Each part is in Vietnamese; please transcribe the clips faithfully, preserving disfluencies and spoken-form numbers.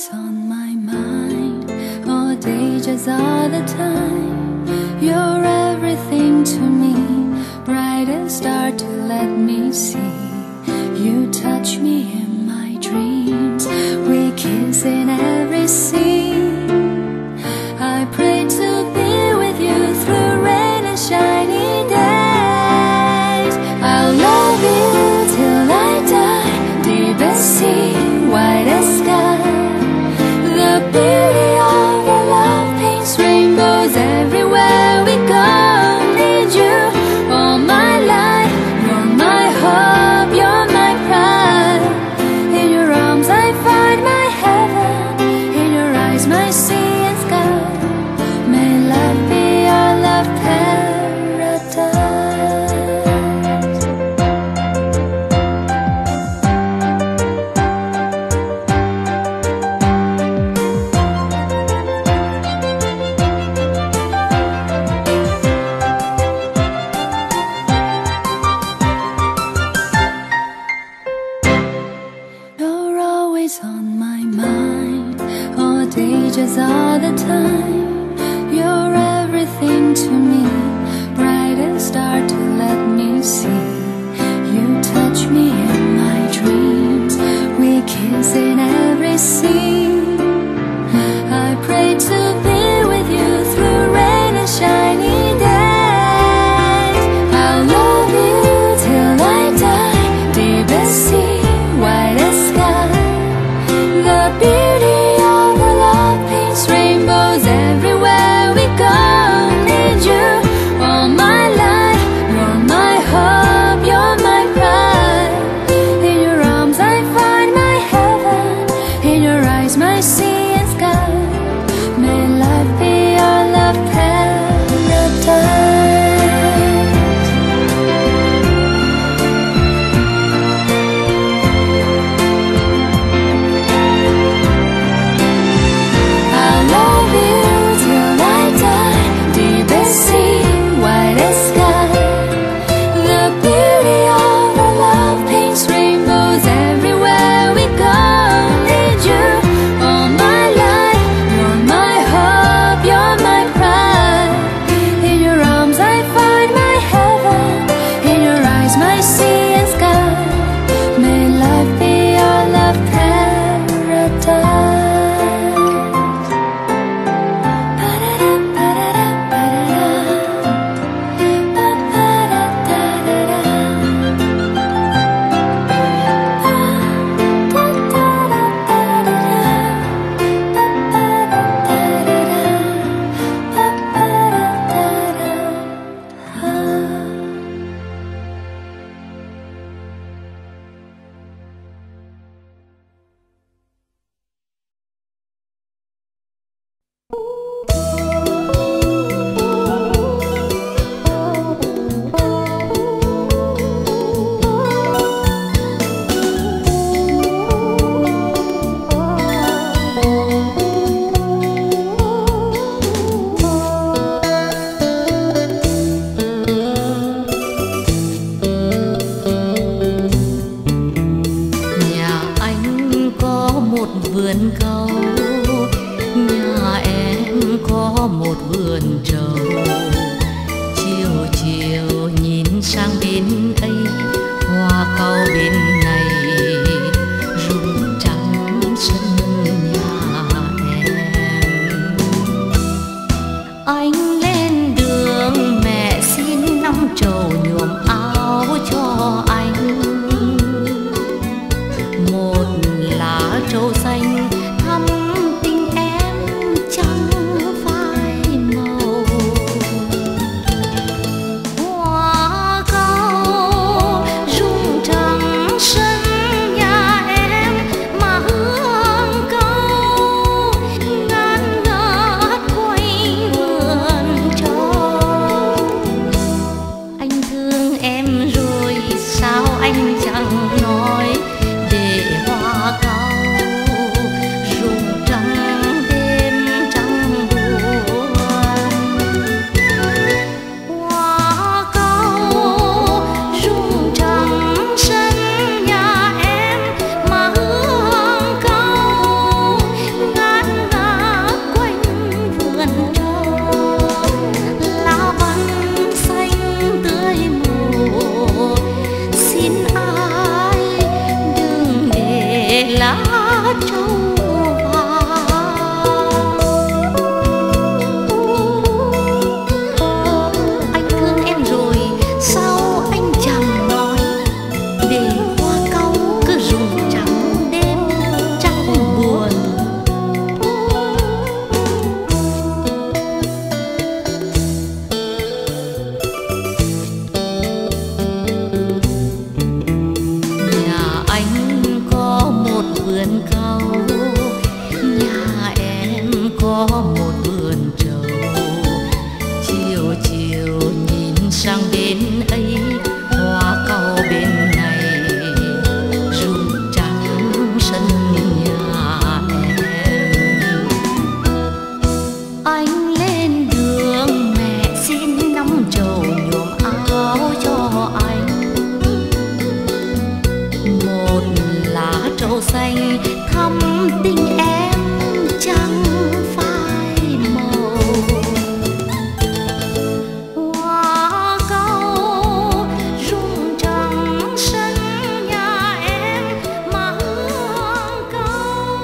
always on my mind, all day, just all the time. You're everything to me, brightest star to let me see. You touch me in my dreams, we kiss in every scene. I pray to be with you through rain and shiny days. I'll love you till I die, deepest sea, widest sky. The beauty of our love paints rainbows everywhere we go. Need you all my life, you're my hope, you're my pride. In your arms I find my heaven, in your eyes my sea and sky. May love be our love paradise. You're always on my mind, all day, just all the time. You're everything to me, brightest star to let me see. You touch me in my dreams, we kiss in every scene. I pray to be with you through rain and shiny days. I'll love you till I die, deepest sea, widest sky. The beauty of the love paints rainbows everywhere we go. Need you all my life, you're my hope, you're my pride. In your arms I find my heaven, in your eyes my sea and sky. May life be our love paradise. I'll love you till I die, deepest sea, widest sky. The beauty of our love paints rainbows everywhere we go. Need you all my life, you're my hope, you're my pride. In your arms I find my heaven, in your eyes my sea and sky. May life be our love paradise. Nhà anh có một vườn cau, nhà em có một vườn trầu. Chiều chiều nhìn sang bên ấy, hoa cau bên này rụng trắng sân nhà em. Anh lên đường mẹ xin năm trầu nhuộm áo cho anh. Một lá trầu xanh thắm tình em trắng phai màu. anh lên đường mẹ xin năm trầu nhuộm áo cho anh. Một lá trầu xanh thắm tình em trắng phai màu. Hoa cau rung trắng sân nhà em mà hương cau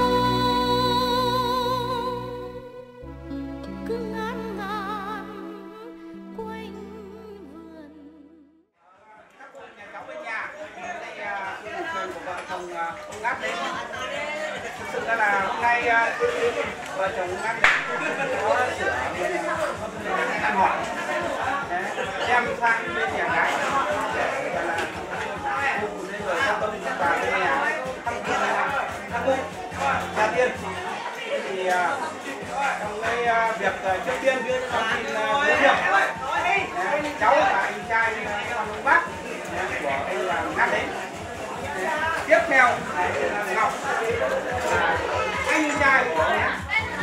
cứ ngàn ngàn quanh vườn. Nhà cháu bên nhà đây là của vợ chồng ông Ngát đấy. Thực sự ra là hôm nay vợ chồng ông Ngát có sửa ăn hỏi đem sang bên nhà gái để là cùng với người gia công và bên nhà thăm thăm cung gia tiên. Thì trong cái việc trước tiên thông tin bố việc cháu là anh trai ông bác của anh là Ngát đấy. Tiếp theo là Ngọc, anh trai của nhà.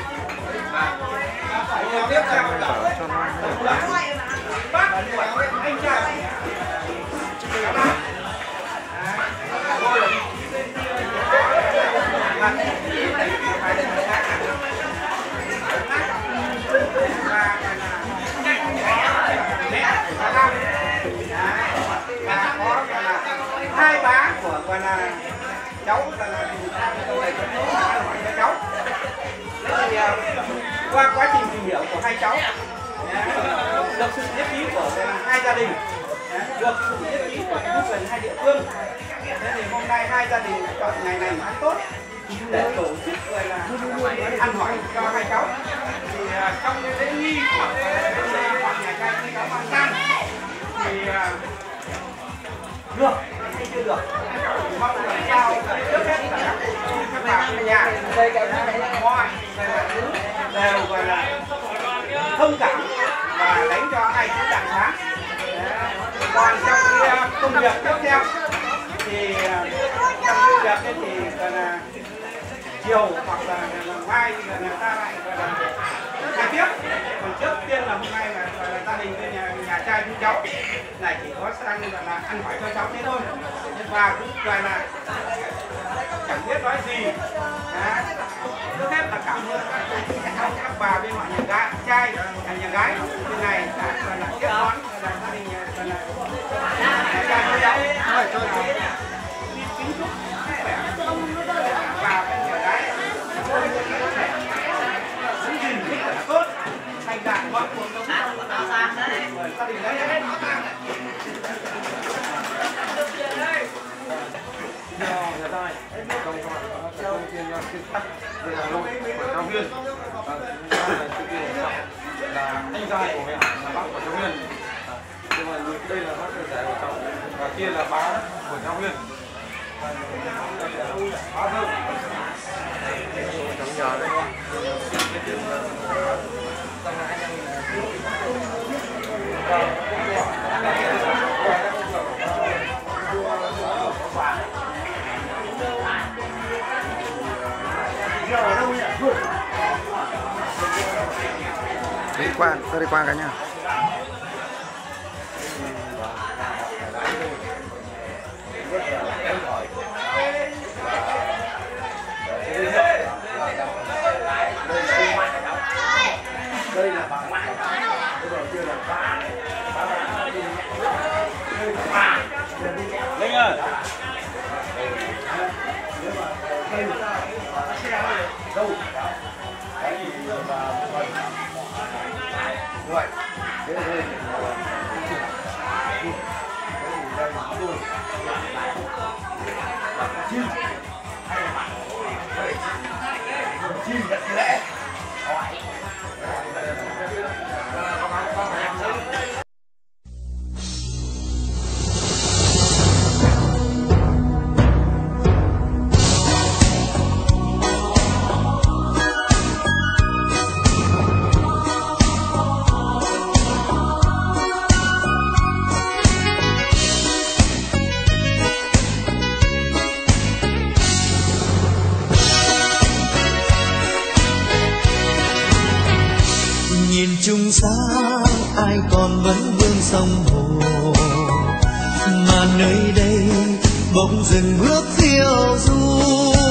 Tiếp theo là bác của anh trai. Hai bá của gọi là cháu là là câu này hỏi cho cháu. Thế thì qua quá trình tìm hiểu của hai cháu được sự nhất trí của hai gia đình, được sự nhất trí của chính quyền hai địa phương. Thế thì hôm nay hai gia đình chọn ngày này ăn tốt để tổ chức gọi là ăn hỏi cho hai cháu. Thì trong cái lễ nghi của họ nhà trai hai cháu mang sang thì được hay chưa được, mong làm sao trước hết là các bà bên nhà mọi đều gọi là thông cảm và đánh cho hai chú đặng sáng. Còn trong cái công việc tiếp theo thì trong công việc ấy thì gọi là chiều hoặc là, là mai là người ta lại gọi là khai tiếp. Còn trước tiên là hôm nay là, là gia đình bên nhà, nhà trai chú cháu này chỉ có sang gọi là ăn hỏi cho cháu thế thôi, và cũng gọi là chẳng biết nói gì. Đấy. Trước hết là cảm ơn các, các bà bên họ nhà gái, trai, nhà gái bên này đã gọi là tiếp đón là gia đình gọi là nhà trai chú cháu đi kính chúc sức khỏe và bên nhà gái có thể giữ gìn rất là tốt thành đạt mọi cuộc sống trong gia đình đấy. Đầu tiên là xin tắt về Hà Nội của giáo viên, là anh trai của mẹ là bác của giáo viên, nhưng mà đây là bác rể của cháu và kia là bá của giáo viên. Bá thơm cháu nhờ đấy không? Đi qua, tôi đi qua cái nha. Đây là bà ngoại, cái đầu tiên là bà, bà, Linh ơi. Đâu? Cái gì mà rồi, thế đây chim chim rất lẽ. Nhìn chung sáng ai còn vẫn vương sông hồ, mà nơi đây bỗng dừng bước phiêu du.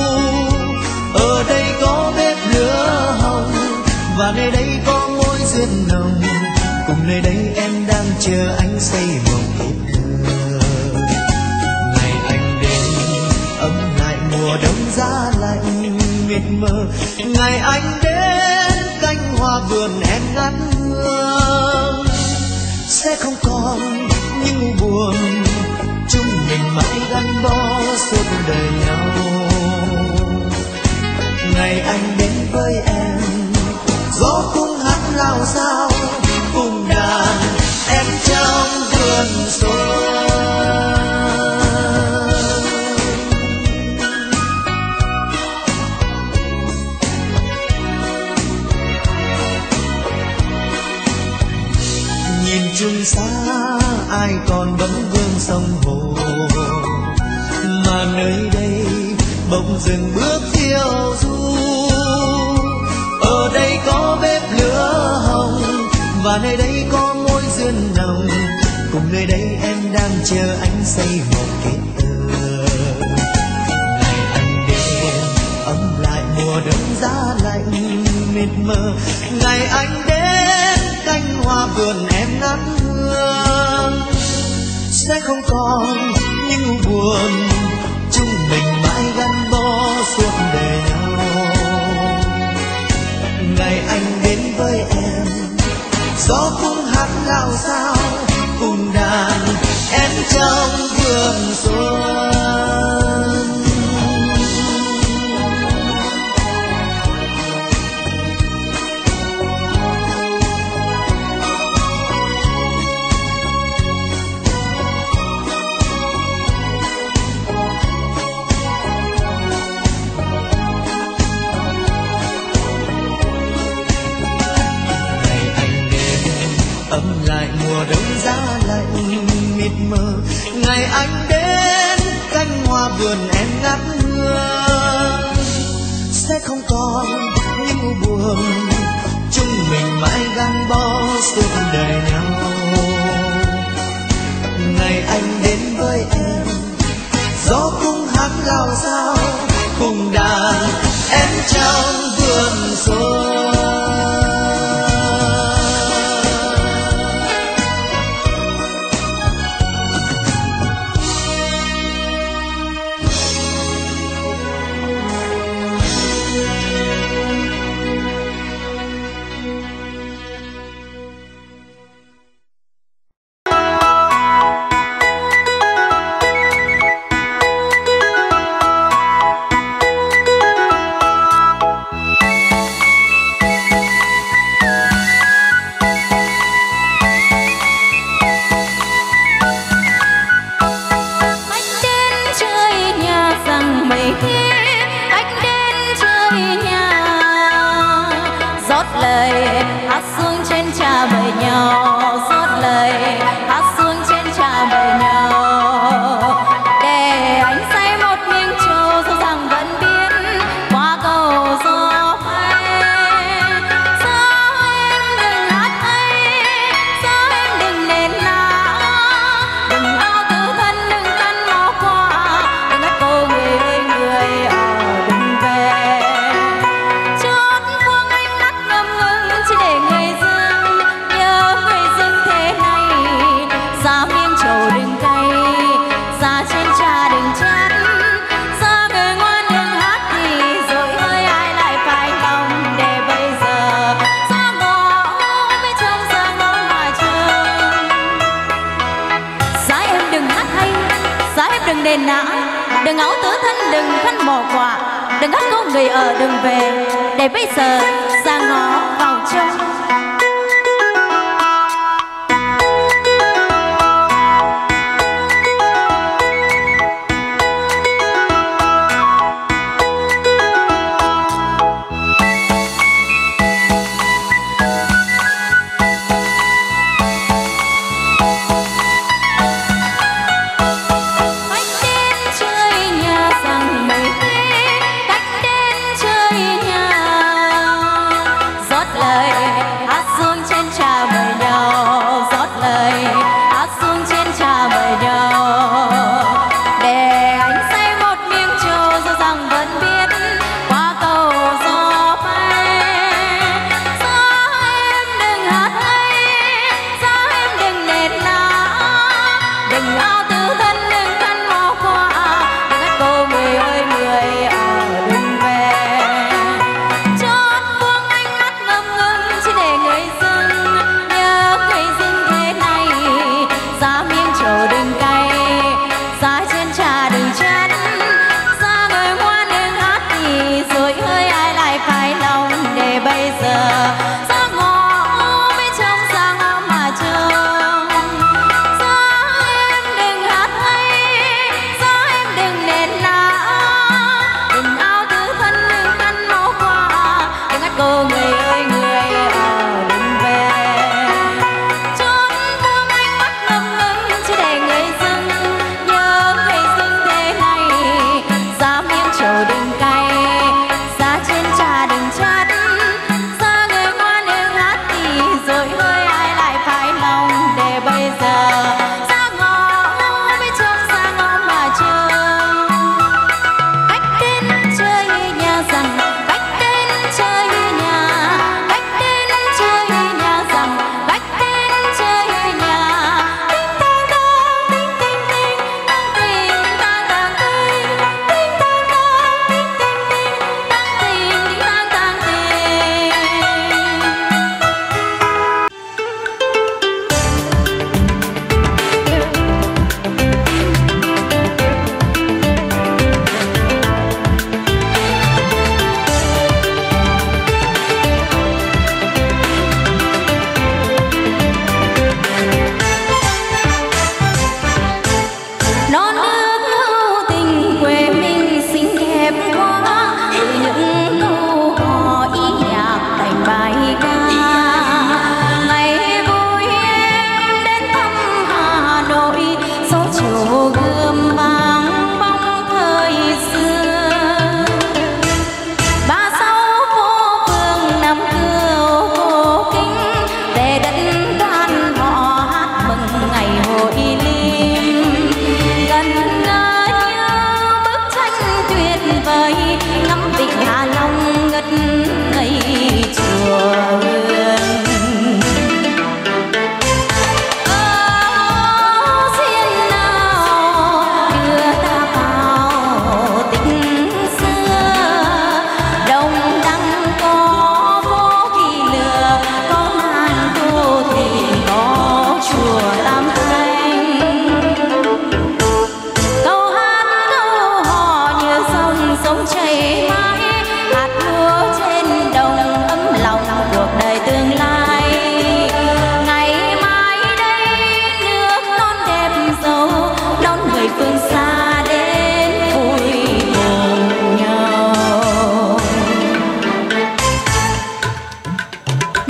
Ở đây có bếp lửa hồng và nơi đây có môi duyên nồng, cùng nơi đây em đang chờ anh xây một kiếp thơ. Ngày anh đến ấm lại mùa đông giá lạnh mịt mờ, ngày anh đến cánh hoa vườn em ngát hương. Sẽ không còn những buồn, chúng mình mãi gắn bó suốt đời nhau. Ngày anh đến với em, gió cũng hát lao sao cùng đàn em trong vườn xuân. Nhìn chung xa ai còn vẫn vương sông hồ, mà nơi đây bỗng dừng bước phiêu du. Ở đây có bếp lửa hồng và nơi đây có môi duyên nồng, cùng nơi đây em đang chờ anh xây một kiếp thơ. Ngày anh đến ấm lại mùa đông giá lạnh mịt mờ, ngày anh đến cánh hoa vườn em ngát hương. Sẽ không còn những buồn, chúng mình mãi gắn bó suốt đời nhau. Ngày anh đến với em, gió cũng hát lao sao cùng đàn em trong vườn xuân. Ấm lại mùa đông giá lạnh mịt mờ, ngày anh đến cánh hoa vườn em ngát hương. Sẽ không còn những buồn, chúng mình mãi gắn bó suốt đời nhau. Ngày anh đến với em, gió cũng hát lao sao cùng đàn em trong vườn xuân. Đừng nã, đừng áo tứ thân, đừng khăn bỏ quả, đừng hát câu người ở đừng về, để bây giờ ra ngõ vào trong. Hãy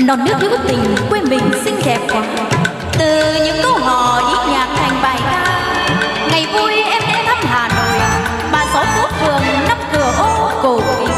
non nước hữu tình quê mình xinh đẹp quá. Từ những câu hò nhĩ nhạc thành bài ca, ngày vui em đến thăm Hà Nội, bà sáu phố phường năm cửa ô cổ kính.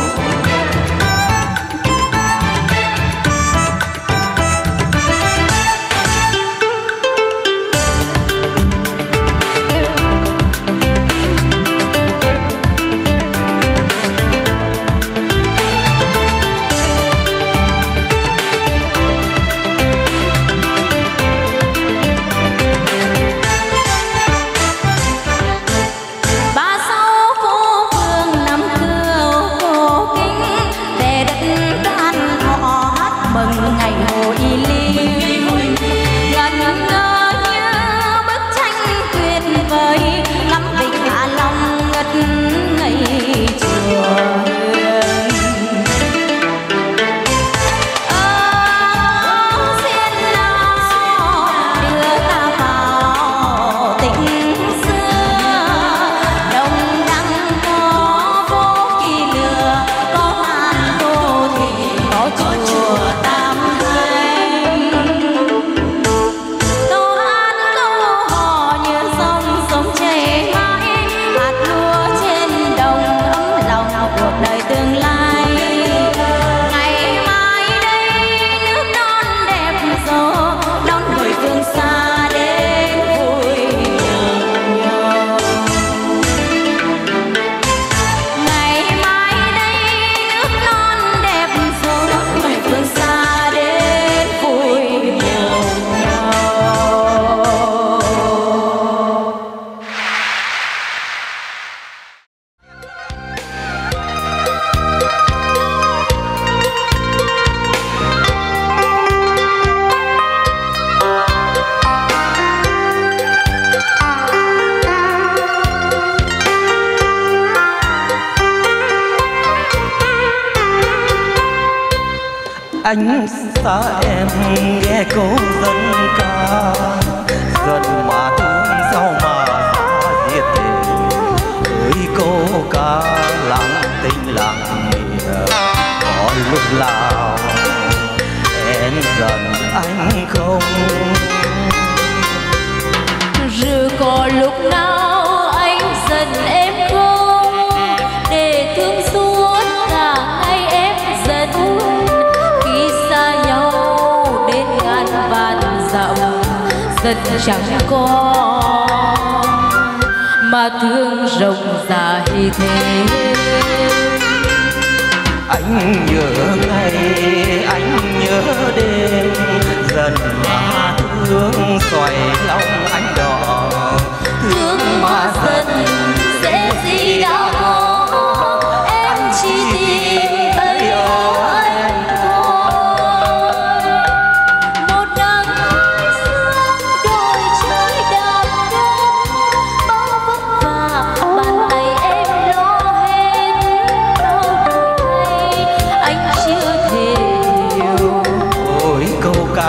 Anh xa em nghe câu dân ca, giận mà thương sao mà xa diệt tình. Ơi câu ca lặng tình lặng nghĩa, có lúc nào em giận anh không? Rồi có lúc nào anh giận em không? Để thương suốt cả ngày em giận. Giận chẳng có mà thương rộng dài thế. Anh nhớ ngày, anh nhớ đêm, giận mà thương xoay lòng anh đỏ. Thương mà giận dễ gì đâu, em chỉ tìm thấy anh thôi. Một nắng sương đôi trời đạp đất, bao vất vả bàn tay em lo hết. Đau đổi thay anh chưa thể hiểu. Ôi câu ca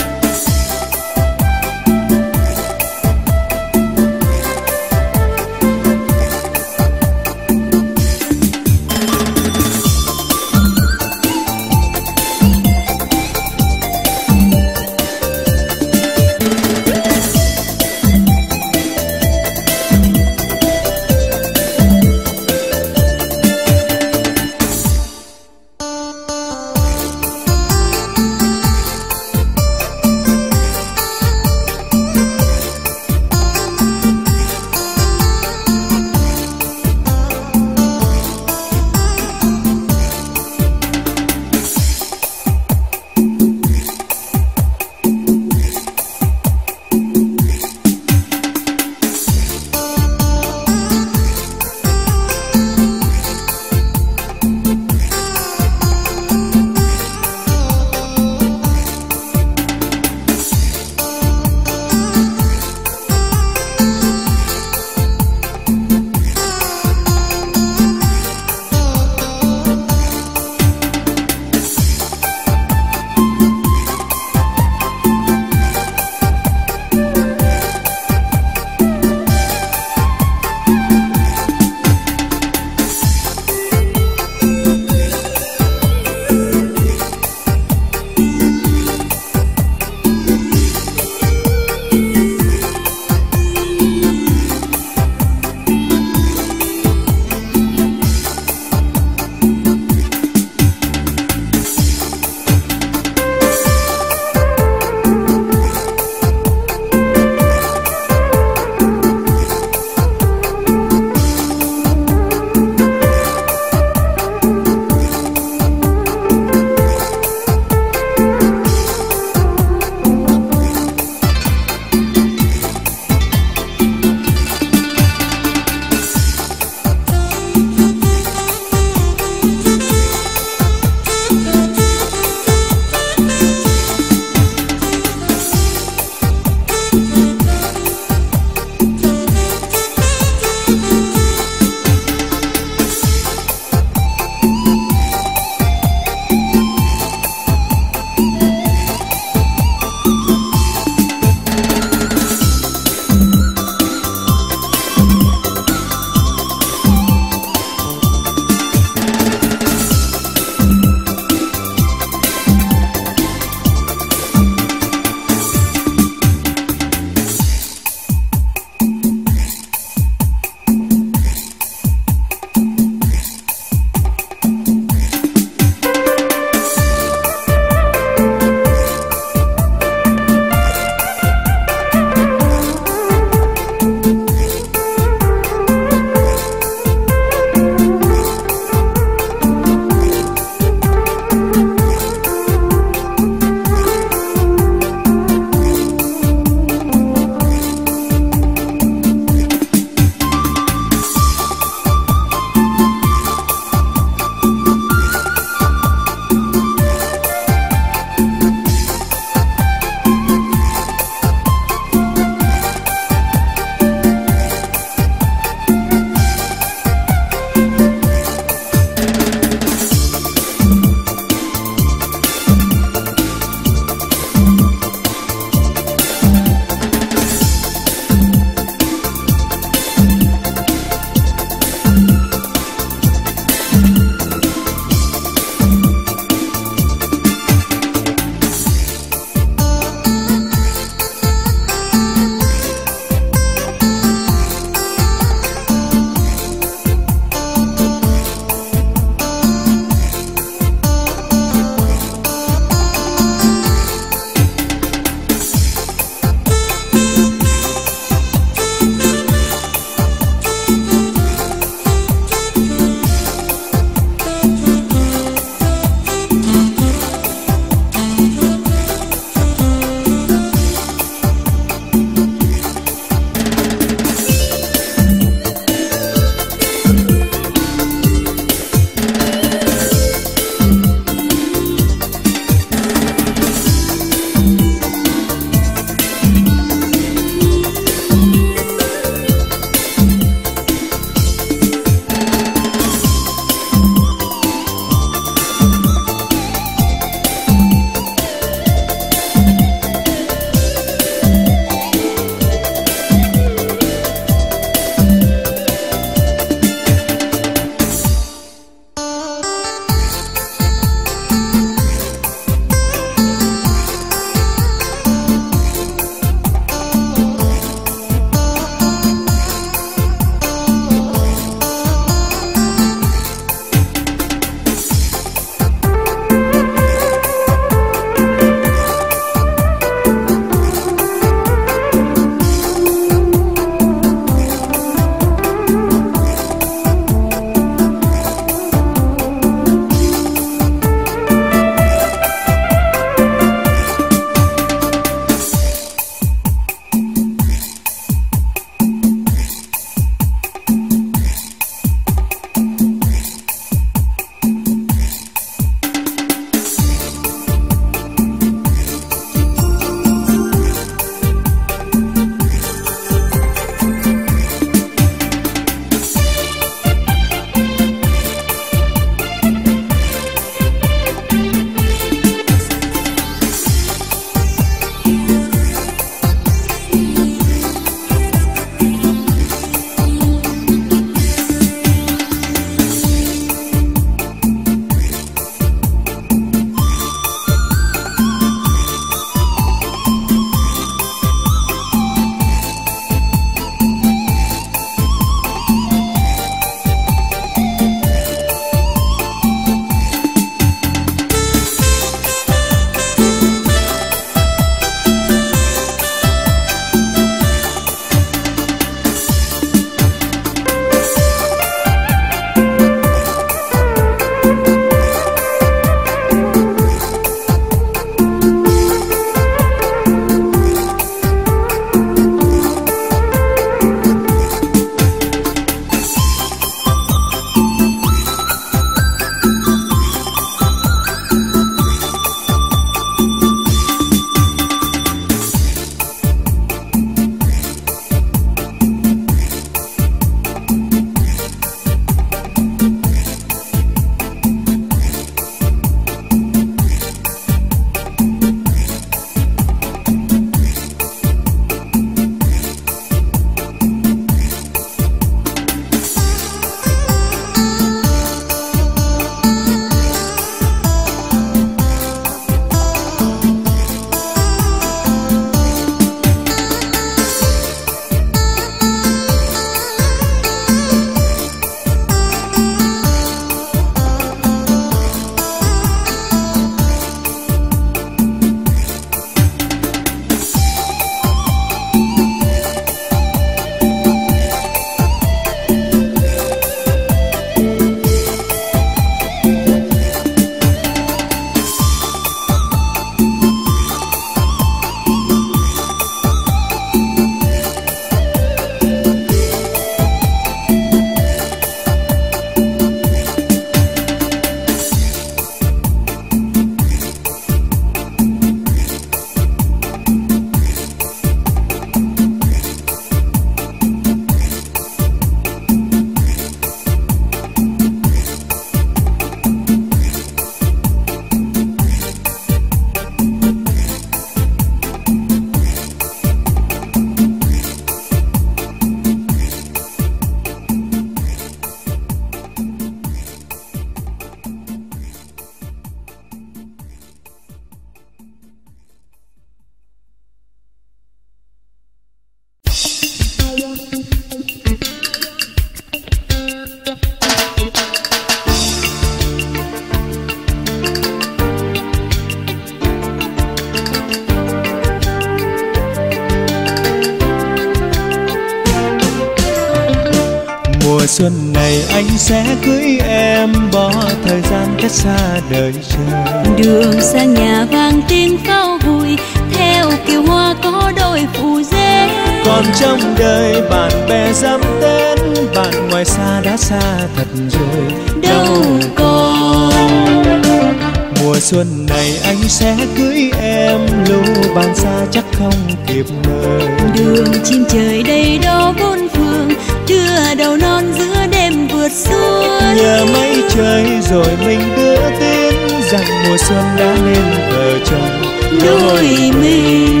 Mùa xuân này anh sẽ cưới em, bỏ thời gian cách xa đời trời. Đường sang nhà vang tiếng pháo vui, theo kiều hoa có đôi phù dê. Còn trong đời bạn bè dám đến, bạn ngoài xa đã xa thật rồi đâu còn. Mùa xuân này anh sẽ cưới em, lũ bạn xa chắc không kịp mời. Đường chim trời đầy đó bốn phương, đưa đầu non giữa đêm vượt xuân. Nhờ mây trời rồi mình đưa tin rằng mùa xuân đã nên vợ chồng đôi mình.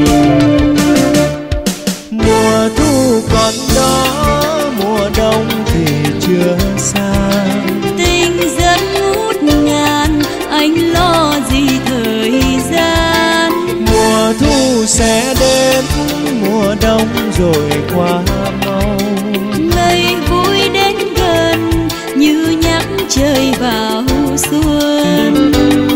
Mùa thu còn đó, mùa đông thì chưa xa. Tình dẫn ngút ngàn, anh lo gì thời gian. Mùa thu sẽ đến, mùa đông rồi qua mau. Ngày vui đến gần, như nhắc trời vào xuân.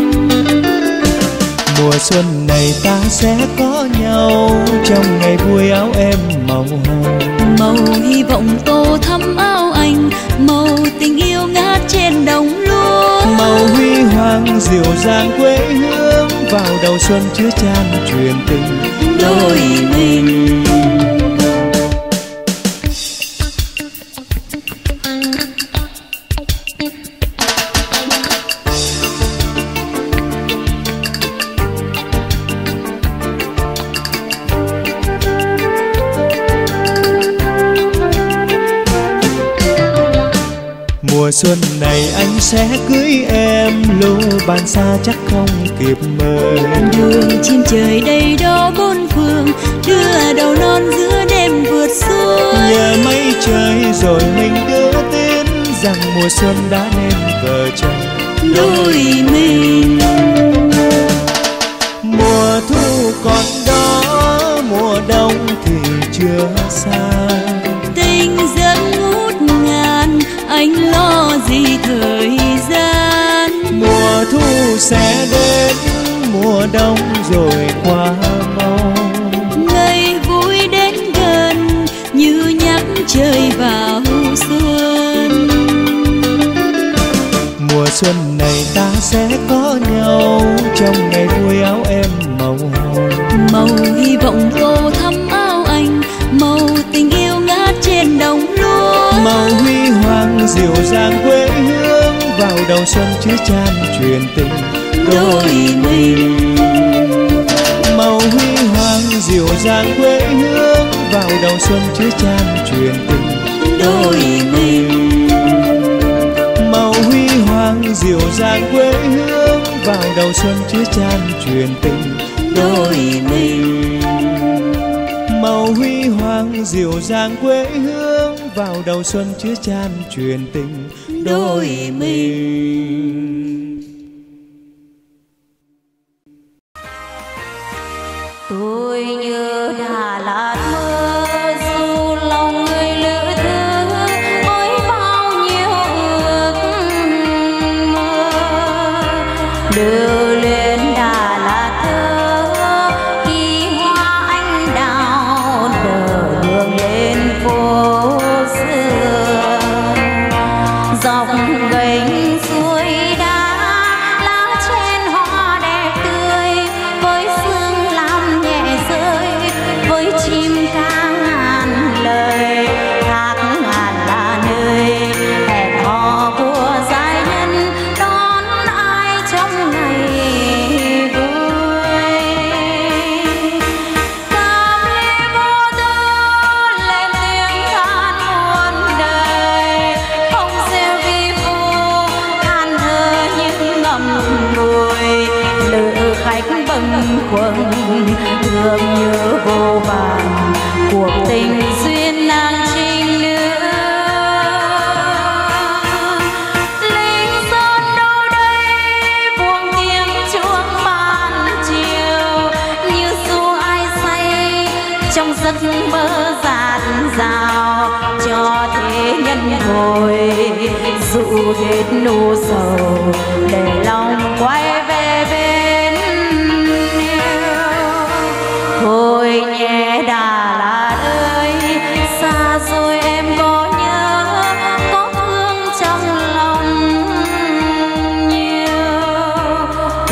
Mùa xuân này ta sẽ có nhau, trong ngày vui áo em màu hồng. Màu hy vọng tô thắm áo anh, màu tình yêu ngát trên đồng lúa. Màu huy hoàng dịu dàng quê hương, vào đầu xuân chứa chan truyền tình đôi mình. Mùa xuân này anh sẽ cưới em, lũ bạn xa chắc không kịp mời. Đường chim trời đầy đó bốn phương, đưa đầu non giữa đêm vượt xuân. Nhờ mây trời rồi mình đưa tin rằng mùa xuân đã nên vợ chồng đôi mình. Mùa thu còn đó, mùa đông thì chưa xa. Tình dẫn ngút ngàn, anh lo gì thời gian. Mùa thu sẽ đến, mùa đông rồi qua mau. Ngày vui đến gần, như nhắc trời vào xuân. Mùa xuân này ta sẽ có nhau, trong ngày vui áo em màu hồng. Màu hy vọng tô thắm áo anh, màu tình yêu ngát trên đồng lúa. Màu huy hoàng dịu dàng quê hương, vào đầu xuân chứa chan truyền tình đôi mình. Màu huy hoàng dịu dàng quê hương, vào đầu xuân chứa chan truyền tình đôi mình. Màu huy hoàng dịu dàng quê hương, vào đầu xuân chứa chan truyền tình đôi mình. Màu huy hoàng dịu dàng quê hương, vào đầu xuân chứa chan truyền tình đôi mình. Tôi như Đà Lạt mơ, dù lòng người lữ thương với bao nhiêu ước mơ. Đưa lên Đà Lạt thơ, khi hoa anh đào nở đường lên phố xưa. Dọc gành suối đá, lá trên hoa đẹp tươi, với sương lam nhẹ rơi, với chim ca ngàn lời. Thác ngàn là nơi hẹn hò của giai nhân, đón ai trong ngày vui. Cam ly vô tư lên tiếng than muôn đời, không rêu vi vu than thơ những ngậm ngùi. Lữ khách bâng khuâng thương nhớ vô vàn, cuộc tình duyên nàng trinh nữ. Linh sơn đâu đây buông tiếng chuông ban chiều, như ru ai say trong giấc mơ dạt dào. Cho thế nhân ngồi dụ hết nụ sầu, để lòng quay về bên yêu. Thôi nhé Đà Lạt ơi, xa rồi em có nhớ, có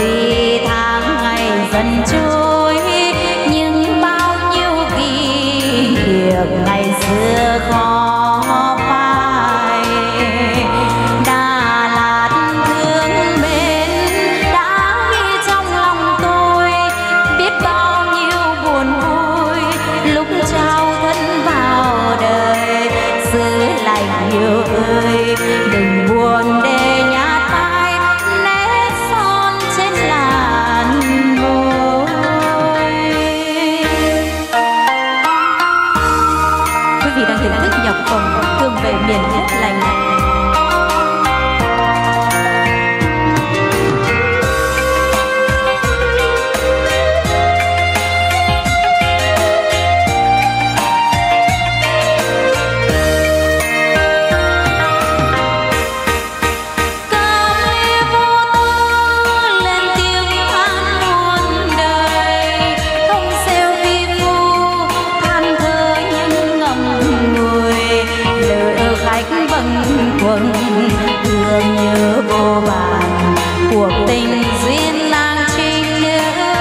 Tuy tháng ngày dần trôi nhưng bao nhiêu kỷ niệm ngày xưa khó phai. Đà Lạt thương mến đã ghi trong lòng tôi biết bao nhiêu buồn vui lúc trao thân vào đời. Xứ lạnh yêu ơi đừng buồn để nhát phai nét son trên làn môi. Quý vị đang thưởng thức nhạc phẩm Thương về miền đất lành. Quần thương nhớ vô vàn cuộc tình duyên lang trinh nhớ.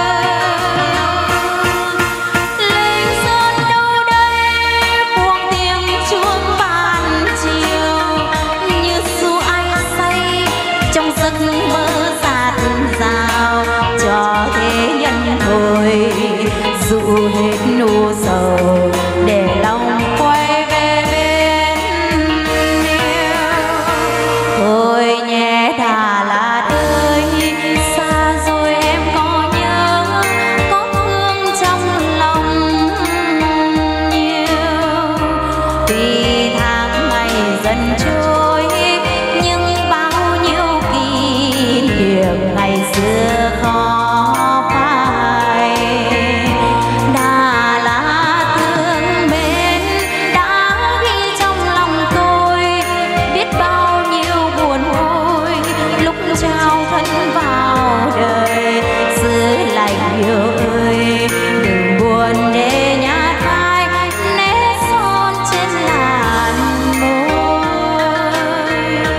Linh sơn đâu đây buông tiếng chuông ban chiều như ru anh say trong giấc mơ dạt dào cho thế nhân thôi dụ hết nụ sầu để lòng quay về bên yêu. Thôi nhé Đà Lạt ơi xa rồi em có nhớ có thương trong lòng nhiều. Tuy tháng ngày dần trôi nhưng bao nhiêu kỷ niệm ngày xưa khó phai. Đà Lạt thương mến đã ghi trong lòng tôi biết bao nhiêu buồn vui lúc trao thân vào đời. Xứ lạnh yêu ơi đừng buồn để nhát phai nét son trên làn môi.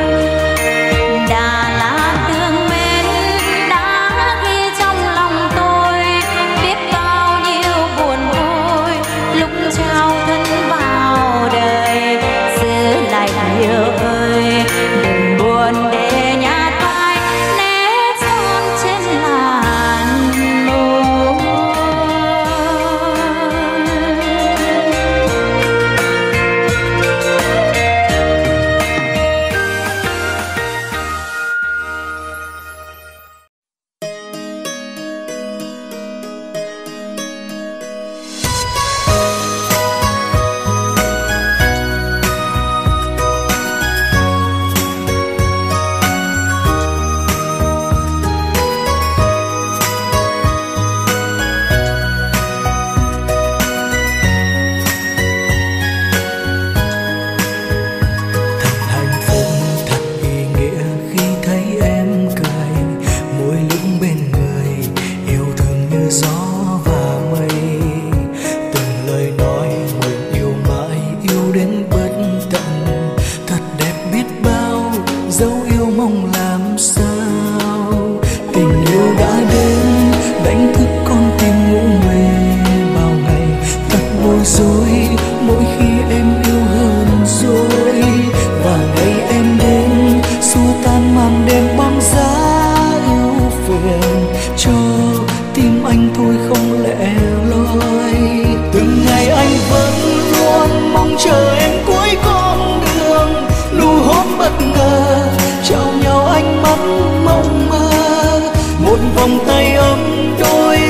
Đà Lạt thương mến đã ghi trong lòng tôi biết bao nhiêu buồn vui lúc trao thân vào đời. Xứ lạnh yêu ơi đừng buồn để nhát phai nét son trên làn môi. Hạnh phúc thật ý nghĩa khi thấy em cười, môi lưỡng bên người yêu thương như gió và mây. Từng lời nói nguyện yêu mãi yêu đến bất tận, thật đẹp biết bao dấu yêu mong làm sao. Tình yêu đã đến đánh thức con tim ngủ mê bao ngày, thật bối rối mỗi khi em yêu hơn rồi. Và ngày em đến xua tan màn đêm băng giá ưu phiền cho tim anh thôi không lẻ loi. Từng ngày anh vẫn luôn mong chờ em cuối con đường, nụ hôn bất ngờ trao nhau ánh mắt mộng mơ, một vòng tay ấm đôi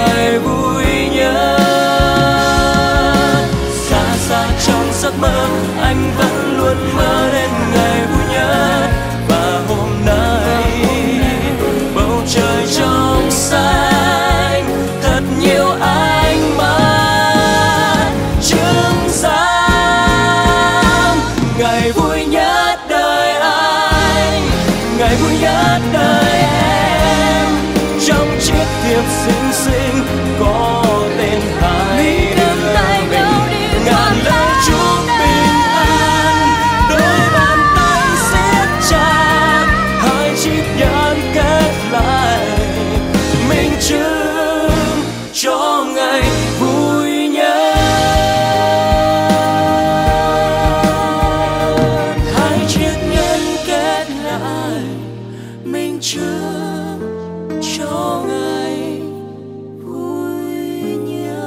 cho ngày vui nhớ.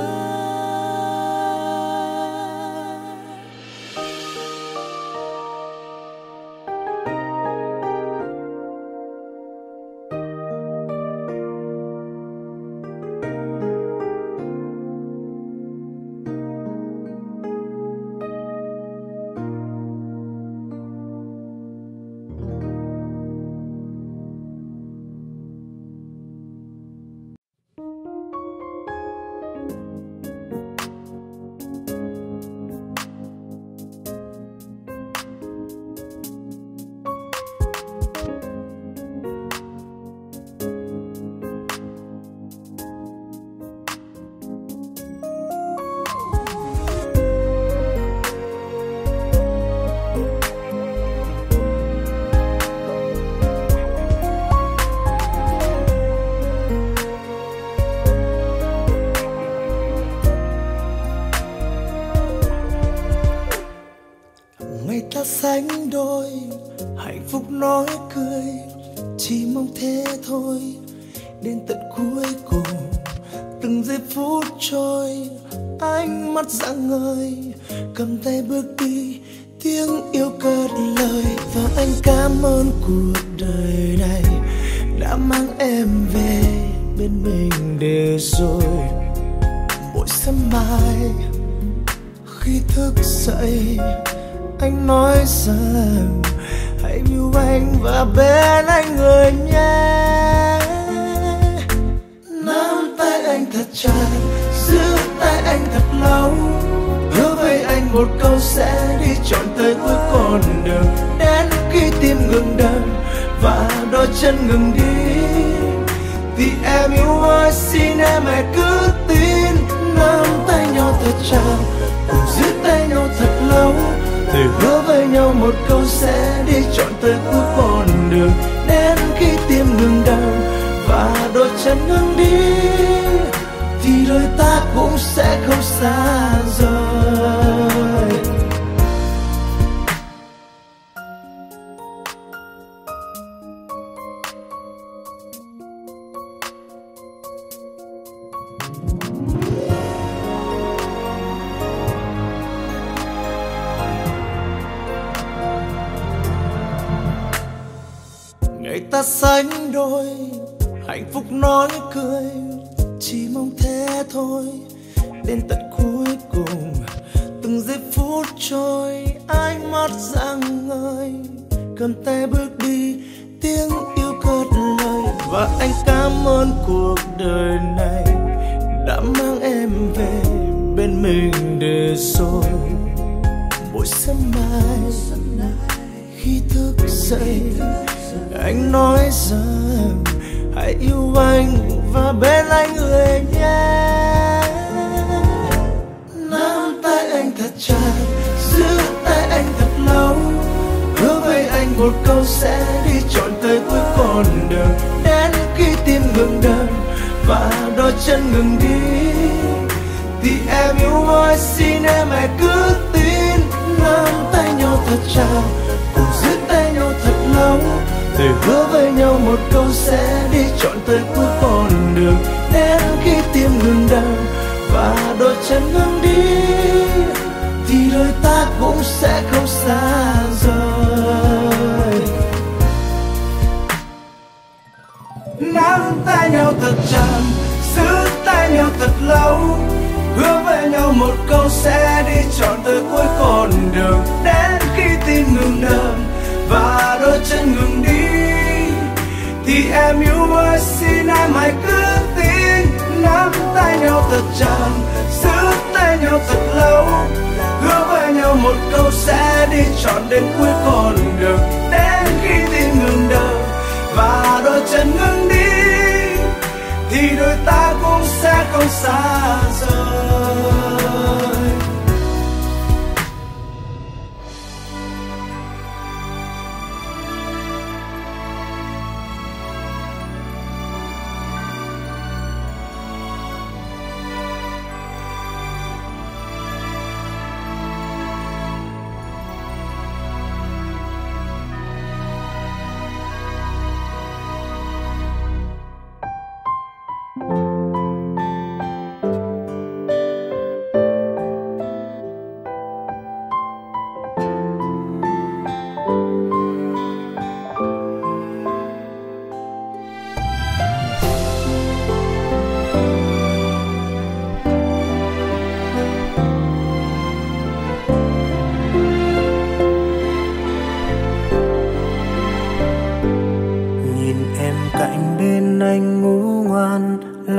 Sánh đôi hạnh phúc nói cười, chỉ mong thế thôi. Đến tận cuối cùng từng giây phút trôi, ánh mắt rạng ngời, cầm tay bước đi, tiếng yêu cất lời. Và anh cảm ơn cuộc đời này đã mang em về bên mình để rồi mỗi sớm mai khi thức dậy anh nói rằng hãy yêu anh và bên anh người nhé. Nắm tay anh thật chặt, giữ tay anh thật lâu, hứa với anh một câu sẽ đi trọn tới cuối con đường. Đến khi tim ngừng đập và đôi chân ngừng đi thì em yêu ơi, xin em hãy cứ tin. Nắm tay nhau thật chặt, cùng giữ tay nhau thật lâu, thề hứa với nhau một câu sẽ đi trọn tới cuối con đường. Đến khi tim ngừng đập và đôi chân ngừng đi thì đôi ta cũng sẽ không xa rời. Ngày ta sánh đôi hạnh phúc nói cười, chỉ mong thế thôi. Đến tận cuối cùng từng giây phút trôi, ánh mắt rạng ngời, cầm tay bước đi, tiếng yêu cất lời. Và anh cảm ơn cuộc đời này đã mang em về bên mình để rồi mỗi sớm mai khi thức dậy anh nói rằng hãy yêu anh và bên anh người nhé. Nắm tay anh thật chặt, giữ tay anh thật lâu, hứa với anh một câu sẽ đi trọn tới cuối con đường. Đến khi tim ngừng đập và đôi chân ngừng đi thì em yêu ơi, xin em hãy cứ tin. Nắm tay nhau thật chặt, cùng giữ tay nhau thật lâu, thề hứa với nhau một câu sẽ đi trọn tới cuối con đường. Đến khi tim ngừng đập và đôi chân ngừng đi thì đôi ta cũng sẽ không xa rời. Nắm tay nhau thật chặt, giữ tay nhau thật lâu, hứa với nhau một câu sẽ đi trọn tới cuối con đường. Đến khi tim ngừng đập và đôi chân ngừng đi thì em yêu ơi, xin em hãy cứ tin. Nắm tay nhau thật chặt, giữ tay nhau thật lâu, hứa với nhau một câu sẽ đi trọn đến cuối con đường. Đến khi tim ngừng đập và đôi chân ngừng đi thì đôi ta cũng sẽ không xa rời.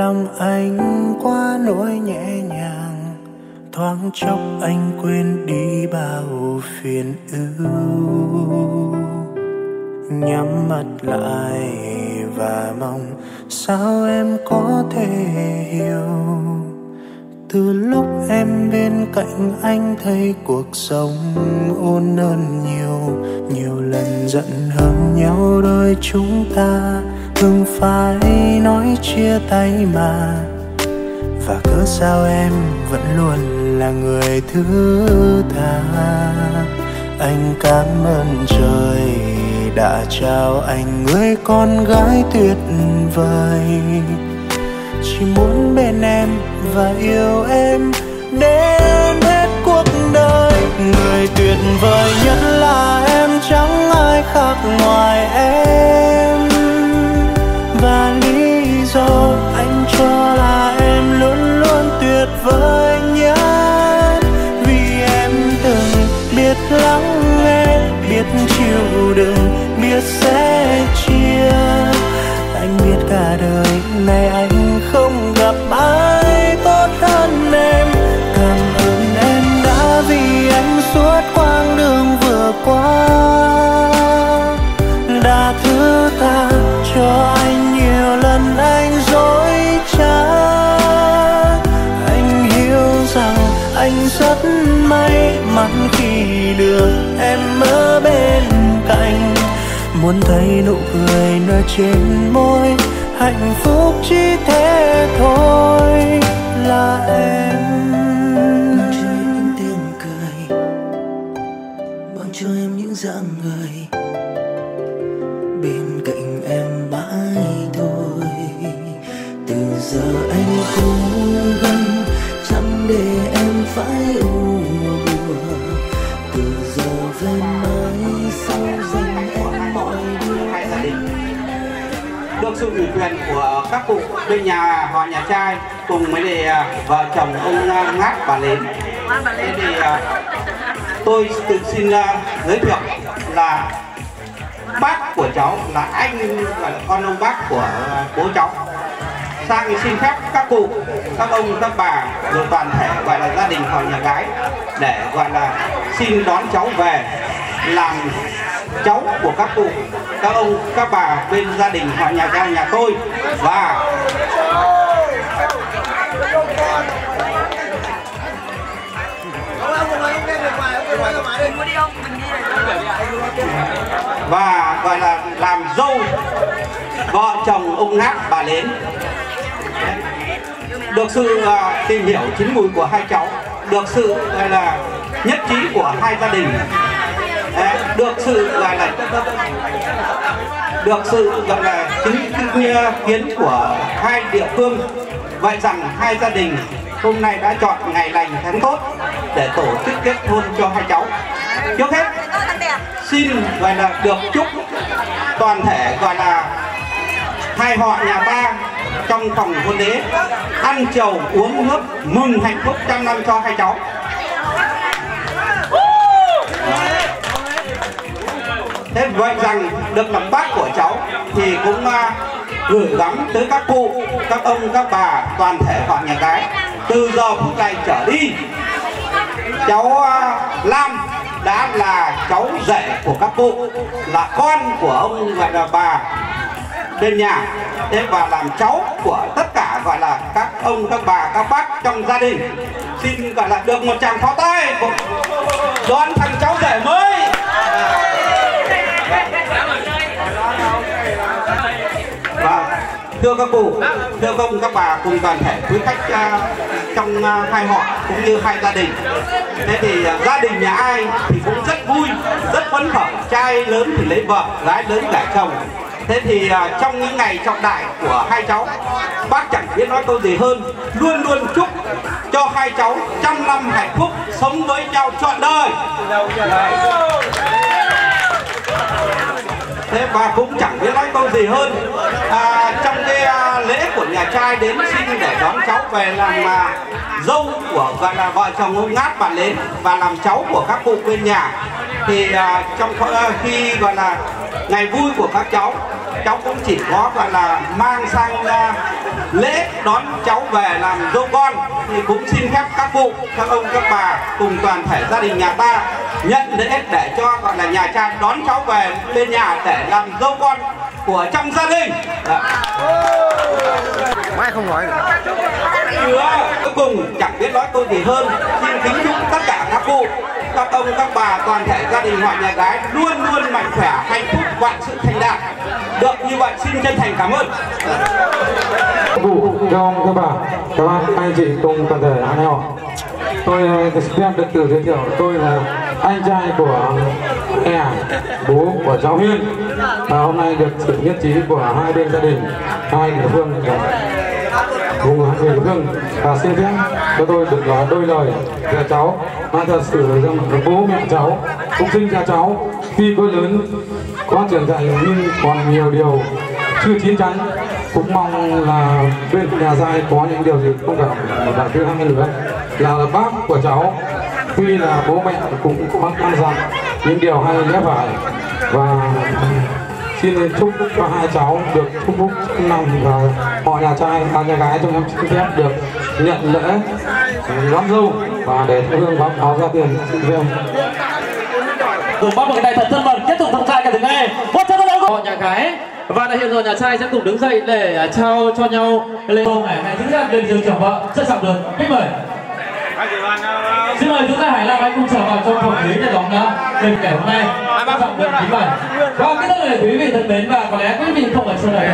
lòng anh quá nỗi nhẹ nhàng, thoáng chốc anh quên đi bao phiền ưu. Nhắm mắt lại và mong sao em có thể hiểu. Từ lúc em bên cạnh anh thấy cuộc sống ôn hơn nhiều. Nhiều lần giận hơn nhau đôi chúng ta thường phải nói chia tay mà. Và cớ sao em vẫn luôn là người thứ tha. Anh cảm ơn trời đã trao anh người con gái tuyệt vời. Chỉ muốn bên em và yêu em đến hết cuộc đời. Người tuyệt vời nhất là em, chẳng ai khác ngoài em. Và lý do anh cho là em luôn luôn tuyệt vời nhất. Vì em từng biết lắng nghe, biết chịu đựng, biết sẻ chia. Anh biết cả đời này anh không gặp ai tốt hơn em. Cảm ơn em đã vì anh suốt quãng đường vừa qua, đã thứ tha cho anh nhiều lần anh dối trá. Anh hiểu rằng anh rất may mắn khi được em ở bên cạnh. Muốn thấy nụ cười nở trên môi, hạnh phúc chỉ thế thôi là em. Mang cho em những tiếng cười, mang cho em những dáng người, bên cạnh em mãi thôi. Từ giờ anh cố gắng chẳng để em phải u buồn. Từ giờ về mai sau dành em mọi điều. Được sự ủy quyền của các cụ bên nhà họ nhà trai cùng với lại vợ chồng ông Ngát bà Lến. Thế thì tôi tự xin giới thiệu là bác của cháu là anh, gọi là con ông bác của bố cháu. Sang thì xin phép các cụ, các ông, các bà, rồi toàn thể gọi là gia đình họ nhà gái để gọi là xin đón cháu về làm cháu của các cụ, các ông, các bà bên gia đình họ nhà trai nhà tôi. Và và gọi là làm dâu vợ chồng ông Ngát bà Lến. Được sự uh, tìm hiểu chín mùi của hai cháu, được sự gọi là nhất trí của hai gia đình, được sự gọi là được sự gọi là chứng kiến của hai địa phương. Vậy rằng hai gia đình hôm nay đã chọn ngày lành tháng tốt để tổ chức kết hôn cho hai cháu. Trước hết xin gọi là được chúc toàn thể gọi là hai họ nhà ba trong phòng hôn lễ ăn trầu uống nước mừng hạnh phúc trăm năm cho hai cháu. Thế vậy rằng được làm bác của cháu thì cũng uh, gửi gắm tới các cụ, các ông, các bà, toàn thể họ nhà gái. Từ giờ phút này trở đi, cháu uh, Lam đã là cháu rể của các cụ, là con của ông gọi là bà bên nhà. Thế và làm cháu của tất cả gọi là các ông, các bà, các bác trong gia đình. Xin gọi là được một tràng pháo tay đón thằng cháu rể mới. Và thưa các cụ, thưa các ông, các bà cùng toàn thể quý khách uh, trong uh, hai họ cũng như hai gia đình. Thế thì uh, gia đình nhà ai thì cũng rất vui, rất phấn khởi. Trai lớn thì lấy vợ, gái lớn gả chồng. Thế thì uh, trong những ngày trọng đại của hai cháu, bác chẳng biết nói câu gì hơn, luôn luôn chúc cho hai cháu trăm năm hạnh phúc, sống với nhau trọn đời. Thế và cũng chẳng biết nói câu gì hơn. À, trong cái à, lễ của nhà trai đến xin để đón cháu về làm à, dâu của gọi là vợ chồng ông Ngát bà Lến và làm cháu của các cụ bên nhà. Thì à, trong à, khi gọi là ngày vui của các cháu cháu cũng chỉ có gọi là mang sang uh, lễ đón cháu về làm dâu con, thì cũng xin phép các cụ, các ông, các bà cùng toàn thể gia đình nhà ta nhận lễ để cho gọi là nhà trai đón cháu về bên nhà để làm dâu con của trong gia đình. Mai không nói được. Cuối cùng chẳng biết nói câu gì hơn, xin kính chúc tất cả các cụ, các ông, các bà, toàn thể gia đình họ nhà gái luôn luôn mạnh khỏe, hạnh phúc, vạn sự thành đạt. Được như vậy xin chân thành cảm ơn. Cụ, các ông, các bà, các anh, anh chị cùng toàn thể anh họ. Tôi xin phép được tự giới thiệu, tôi là anh trai của E, bố của cháu Huyên. Và hôm nay được sự nhất trí của hai bên gia đình, hai địa phương cùng hai địa phương, và xin phép cho tôi được nói đôi lời về cháu. Mà thật sự là bố mẹ cháu cũng sinh ra cháu, tuy có lớn có trưởng thành nhưng còn nhiều điều chưa chín chắn. Cũng mong là bên nhà trai có những điều gì không phải một đoạn thứ hai nữa là, là bác của cháu, tuy là bố mẹ cũng có căn dặn những điều hay lẽ phải, và xin chúc cho hai cháu được chúc phúc lòng, và họ nhà trai và nhà gái trong em xin phép được nhận lễ đón dâu và để hương báo cáo ra tiền. Xin phép cùng bác một cái tay thật thân mật kết thúc thông trai cả tiếng này. Một chân lên họ nhà gái. Và hiện giờ nhà trai sẽ cùng đứng dậy để trao cho nhau lên ngày này thứ nhất lên giường chồng vợ trân trọng được kính mời. Xin mời chúng ta hãy làm anh cùng trở vào trong phòng khí để đón đêm ngày hôm nay trân trọng được kính mời. Và cái tất là quý vị thân mến, và có lẽ quý vị không phải sau này.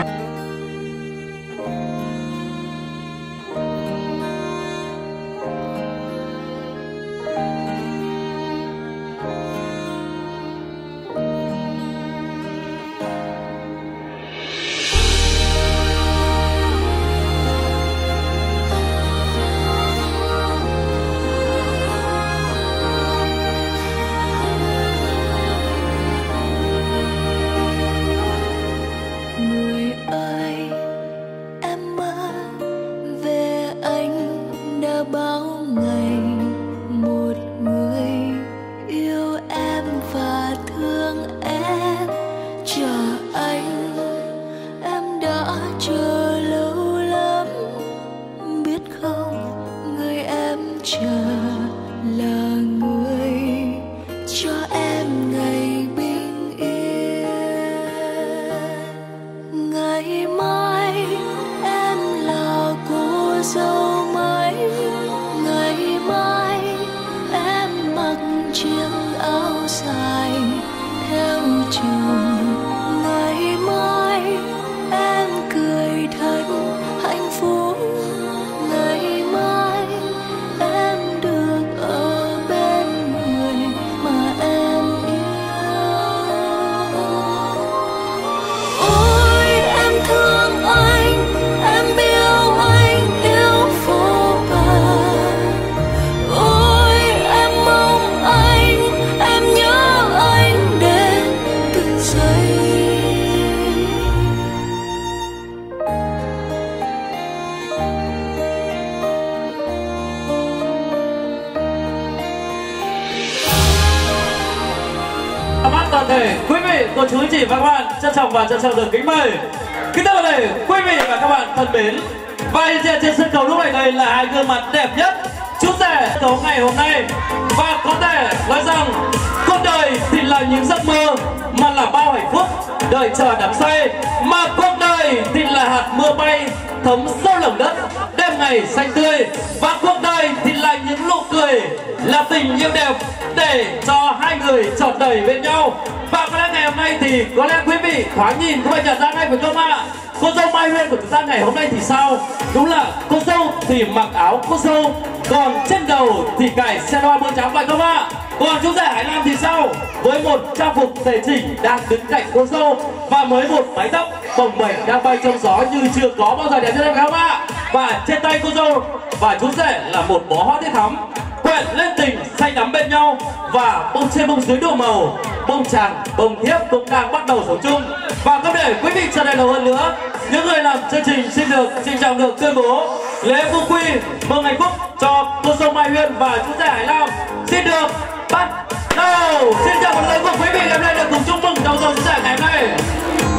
Toàn thể quý vị, cô chú anh chị và các bạn trân trọng và trân trọng được kính mời kính thưa toàn thể quý vị và các bạn thân mến, và hiện diện trên sân khấu lúc này đây là hai gương mặt đẹp nhất chú rể sân khấu ngày hôm nay. Và có thể nói rằng cuộc đời thì là những giấc mơ mà là bao hạnh phúc đợi chờ đắm say, mà cuộc đời thì là hạt mưa bay thấm sâu lòng đất đêm ngày xanh tươi, và cuộc đời thì là những nụ cười là tình yêu đẹp để cho hai người trọn đời bên nhau. Và có lẽ ngày hôm nay thì có lẽ quý vị thoáng nhìn các bạn nhận ra ngay phải không ạ? Cô dâu Mai Huyên của chúng ta ngày hôm nay thì sao? Đúng là cô dâu thì mặc áo cô dâu, còn trên đầu thì cài xe loa bơ trắng phải không ạ? Còn chú rể Hải Nam thì sao? Với một trang phục tề chỉnh đang đứng cạnh cô dâu, và mới một mái tóc bồng bềnh đang bay trong gió như chưa có bao giờ đẹp như thế phải không ạ? Và trên tay cô dâu và chú rể là một bó hoa tươi thắm quyện lên tình say đắm bên nhau, và bông trên bông dưới đủ màu, bông chàng bông thiếp cũng đang bắt đầu sống chung. Và có để quý vị chờ đợi lâu hơn nữa, những người làm chương trình xin được trân trọng được tuyên bố lễ phúc quy mừng hạnh phúc cho cô dâu Mai Huyên và chú rể Hải Nam xin được bắt đầu. Xin chào mọi người cùng quý vị ngày hôm nay được cùng chúc mừng đầu dòng chú rể ngày hôm nay.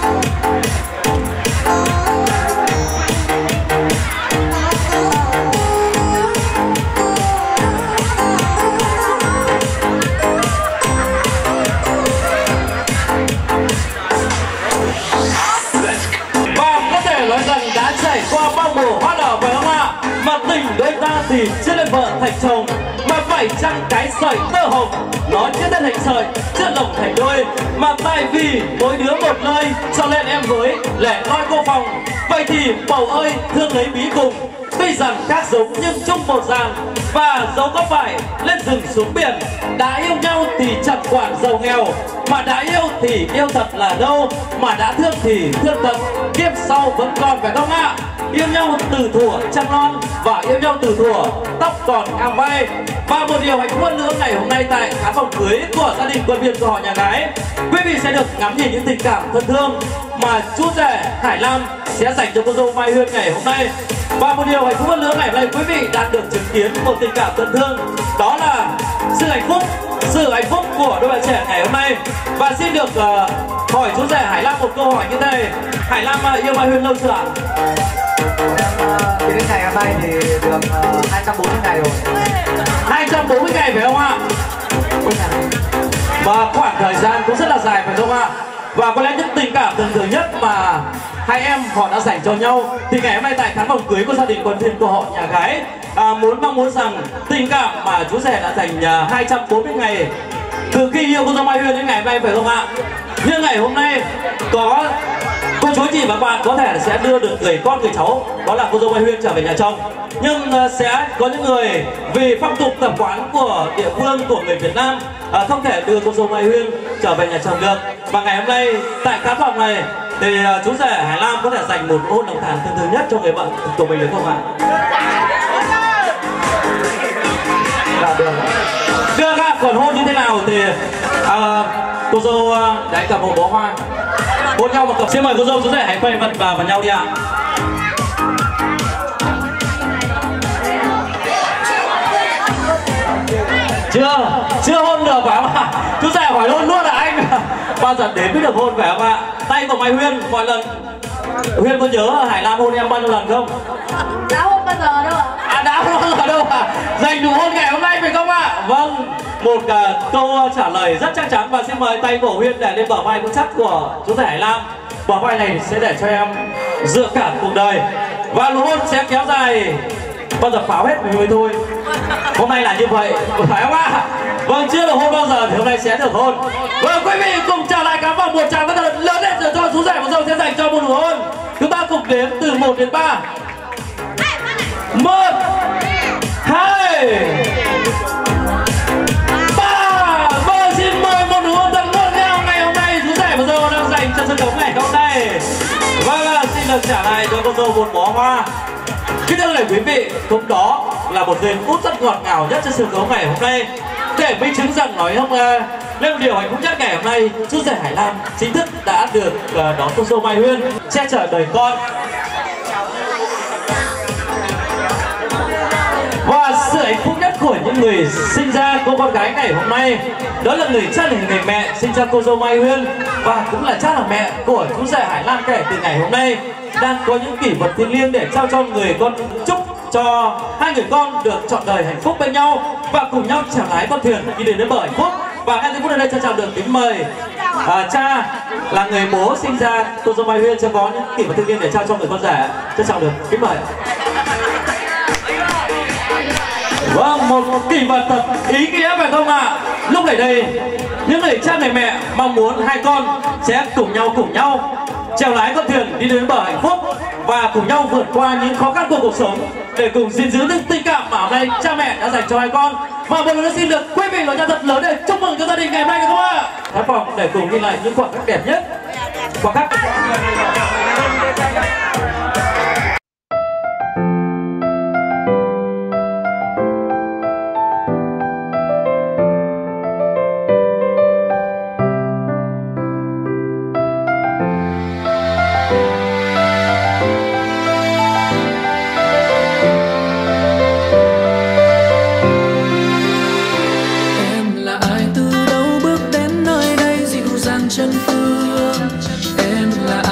Qua bao mùa hoa đào phải không ạ? Mà tình đôi ta thì chưa lên vợ thành chồng, mà phải chăng cái sợi tơ hồng nói chưa đến thành sợi, chưa lồng thành đôi. Mà tại vì mỗi đứa một lời, cho nên em với lẻ loi cô phòng. Vậy thì bầu ơi thương lấy bí cùng, tuy rằng khác giống nhưng chung một dàn. Và dẫu có phải lên rừng xuống biển, đã yêu nhau thì chẳng quản giàu nghèo. Mà đã yêu thì yêu thật là đâu, mà đã thương thì thương thật, kiếp sau vẫn còn phải không ạ? Yêu nhau từ thuở trăng non và yêu nhau từ thuở tóc còn căng vai. Và một điều hạnh phúc hơn nữa, ngày hôm nay tại khán phòng cưới của gia đình quân viên của họ nhà gái, quý vị sẽ được ngắm nhìn những tình cảm thân thương mà chú rể Hải Lam sẽ dành cho cô dâu Mai Hương ngày hôm nay. Và một điều hạnh phúc hơn nữa, ngày hôm nay quý vị đã được chứng kiến một tình cảm thân thương, đó là sự hạnh phúc sự hạnh phúc của đôi bạn trẻ ngày hôm nay. Và xin được uh, hỏi chú rể Hải Lam một câu hỏi như thế này: Hải Lam uh, yêu Mai Hương lâu chưa ạ? Thì đến ngày hôm nay thì được uh, hai trăm bốn mươi ngày rồi. hai trăm bốn mươi ngày phải không ạ? Và khoảng thời gian cũng rất là dài phải không ạ? Và có lẽ những tình cảm thân thương nhất mà hai em họ đã dành cho nhau thì ngày hôm nay tại khán phòng cưới của gia đình quân viên của họ nhà gái à, muốn mong muốn rằng tình cảm mà chú rể đã dành uh, hai trăm bốn mươi ngày từ khi yêu cô dâu Mai Hương đến ngày hôm nay phải không ạ? Nhưng ngày hôm nay có cô chú chị và các bạn có thể là sẽ đưa được người con người cháu, đó là cô dâu Mai Hương trở về nhà chồng. Nhưng uh, sẽ có những người vì phong tục tập quán của địa phương của người Việt Nam uh, không thể đưa cô dâu Mai Hương trở về nhà chồng được. Và ngày hôm nay tại khán phòng này thì uh, chú rể Hải Lam có thể dành một hôn lòng thàn thân thương nhất cho người vợ của mình được không ạ? Dạ được. Được ạ. Còn hôn như thế nào thì uh, cô dâu uh, đấy cầm một bó hoa hôn nhau một cặp. Xin mời cô dâu chú rể hãy quay mặt vào vào nhau đi ạ. Chưa, chưa hôn được phải không ạ? Chú rể hỏi hôn luôn là anh bao giờ đến mới được hôn phải không ạ? Tay của Mai Huyên mọi lần Huyên có nhớ Hải Lam hôn em bao nhiêu lần không? Đã hôn bao giờ đâu ạ? À đã hôn bao giờ đâu ạ? Dành đủ hôn ngày hôm nay phải không ạ? Vâng, một uh, câu trả lời rất chắc chắn. Và xin mời tay của Huyên để lên bờ vai vững chắc của chú rể Hải Lam. Bờ vai này sẽ để cho em dựa cả cuộc đời. Và nụ hôn sẽ kéo dài bao giờ pháo hết mình mới thôi. Hôm nay là như vậy, phải không ạ? Vâng, chưa được hôn bao giờ thì hôm nay sẽ được hôn. Vâng, quý vị cùng trả lại cả vòng một tràng rất là lớn lên để cho chú rể và dâu sẽ dành cho một nụ hôn. Chúng ta cùng đếm từ một đến ba. Một, hai, ba. Vâng, xin mời một nụ hôn thật ngọt ngào ngày hôm nay chú rể và dâu đang dành cho sân khấu ngày hôm nay. Vâng, xin được trả lại cho cô dâu một bó hoa. Kính thưa quý vị, cũng đó là một giây phút rất ngọt ngào nhất trên sân khấu ngày hôm nay, để minh chứng rằng nói không uh, lên một điều hạnh phúc nhất ngày hôm nay, chú rể Hải Lam chính thức đã được uh, đón cô dâu Mai Hương che chở đời con. Và sự hạnh phúc nhất của những người sinh ra cô con gái ngày hôm nay, đó là người cha là người mẹ sinh ra cô dâu Mai Hương, và cũng là cha là mẹ của chú rể Hải Lam kể từ ngày hôm nay đang có những kỷ vật thiêng liêng để trao cho người con, chúc cho hai người con được trọn đời hạnh phúc bên nhau và cùng nhau chèo lái con thuyền đi đến bờ hạnh phúc. Và ngay giây phút này sẽ chào được kính mời à, cha là người bố sinh ra cô dâu Mai Hương sẽ có những kỷ vật thiêng liêng để trao cho người con rể. Sẽ chào được kính mời. Vâng, một kỷ vật thật ý nghĩa phải không ạ? À? Lúc này đây, những người cha người mẹ mong muốn hai con sẽ cùng nhau cùng nhau chèo lái con thuyền đi đến bờ hạnh phúc và cùng nhau vượt qua những khó khăn của cuộc sống để cùng gìn giữ những tình cảm mà hôm nay cha mẹ đã dành cho hai con. Và một lần nữa xin được quý vị một tràng thật lớn để chúc mừng cho gia đình ngày hôm nay được không ạ? Khán phòng để cùng ghi lại những khoảnh khắc đẹp nhất. Khoảnh khắc chân phương. Em là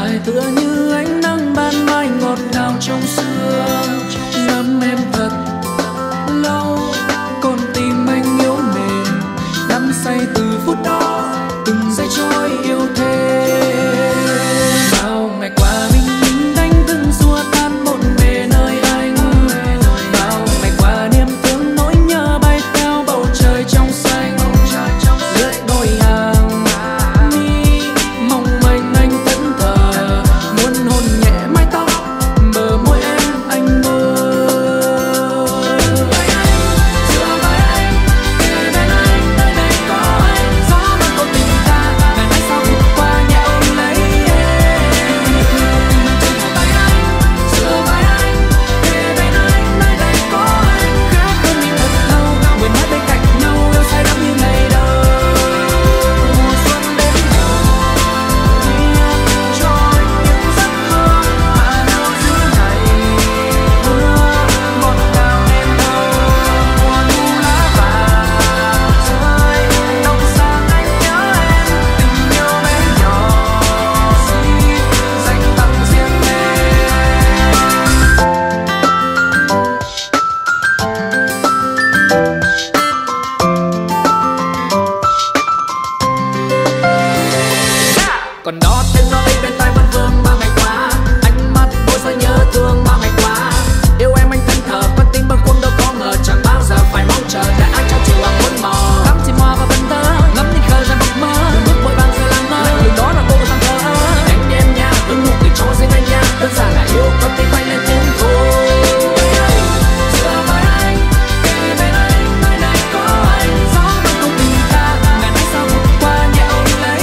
đơn giản là yêu con tim anh lên tiếng thôi. Dựa vào anh, kề bên anh, nơi này có anh. Gió mang câu tình ca, ngàn ánh sao vụt qua nhẹ ôm lấy.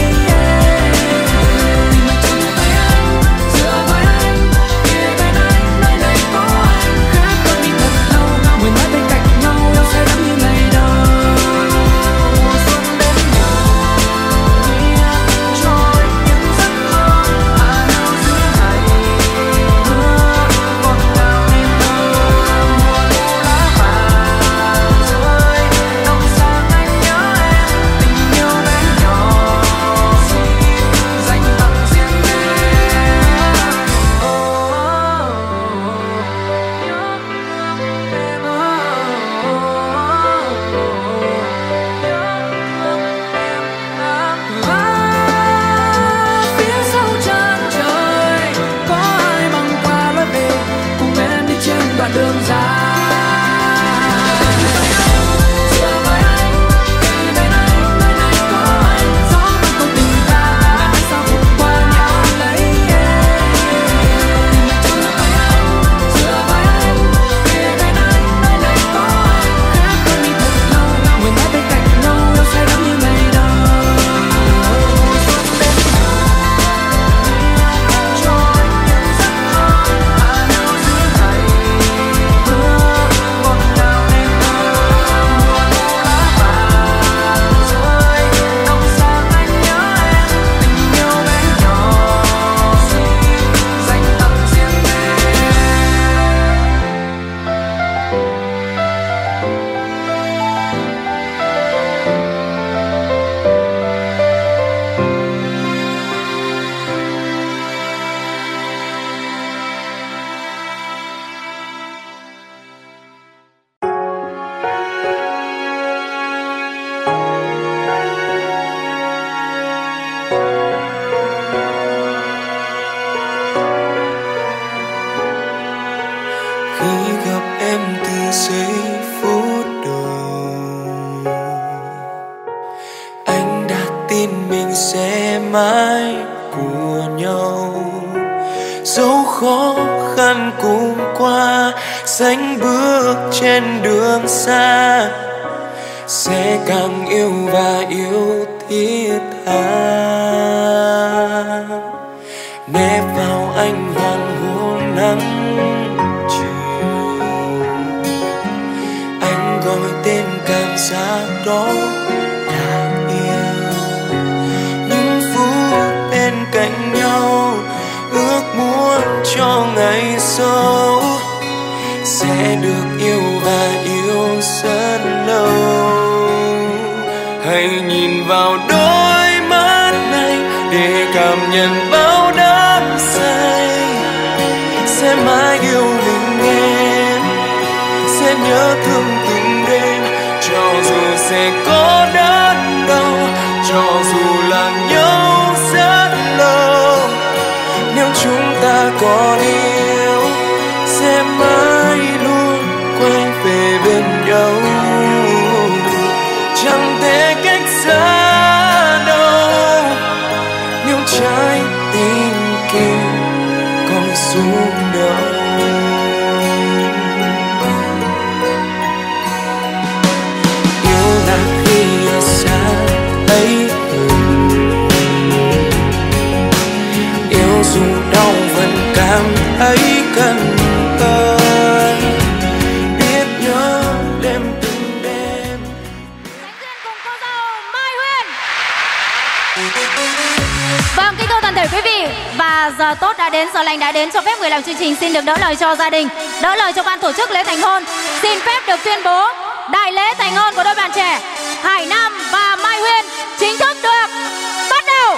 Tim anh trong tay anh, dựa vào anh, kề bên anh, nơi này có anh. Khác con đi thật lâu, người mãi bên cạnh nhau, yêu say đắm như ngày đầu. Xuân đến nhau, cho anh những giấc mơ. À nào giữa ngày mưa còn đau nên đâu. Mùa thu lá vàng rơi, đông sang anh nhớ em. Tình yêu bé nhỏ xin dành tặng riêng em. Oh, nhớ thương em ơi. Phía sau chân trời có ai băng qua lối về cùng em đi trên đoạn đường dài. Dựa vào anh, kề bên anh, nơi này có anh. Gió mang câu tình ca, ngàn ánh sao vụt qua nhẹ ôm lấy em. Tim anh trong tay anh, dựa vào anh, kề bên anh, nơi này có anh. Khác con đi thật lâu, người mãi bên cạnh nhau, yêu say đắm như ngày đầu. Xuân đến nhau, cho anh những giấc mơ. À nào giữa ngày mưa còn đau nên đâu. Mùa thu lá vàng rơi, đông sang anh nhớ em. Tình yêu bé nhỏ xin dành tặng riêng em. Khi gặp em từ giây phút đầu, anh đã tin mình sẽ mãi của nhau. Dẫu khó khăn cùng qua, sánh bước trên đường xa, sẽ càng yêu và yêu thiết tha. Nép vào anh hoàng hôn nắng chiều, anh gọi tên cảm giác đó là yêu. Những phút bên cạnh nhau, ước muốn cho ngày sau sẽ được yêu và yêu rất lâu. Hãy nhìn vào đôi mắt này để cảm nhận bao đắm say. Sẽ mãi yêu mình em, sẽ nhớ thương từng đêm. Cho dù sẽ có đớn đau, cho dù là nhau rất lâu. Nếu chúng ta còn yêu, sẽ mãi luôn quay về bên nhau. Chẳng thể cách xa đâu, nếu trái tim kia còn rung động. Yêu là khi ở xa thấy buồn, yêu dù đau vẫn cảm thấy cần tới. Biết nhớ đêm từng đêm. Vâng, kính thưa toàn thể quý vị, và giờ tốt đã đến, giờ lành đã đến, cho phép người làm chương trình xin được đỡ lời cho gia đình, đỡ lời cho ban tổ chức lễ thành hôn. Xin phép được tuyên bố đại lễ thành hôn của đôi bạn trẻ Hải Nam và Mai Huyên chính thức được bắt đầu.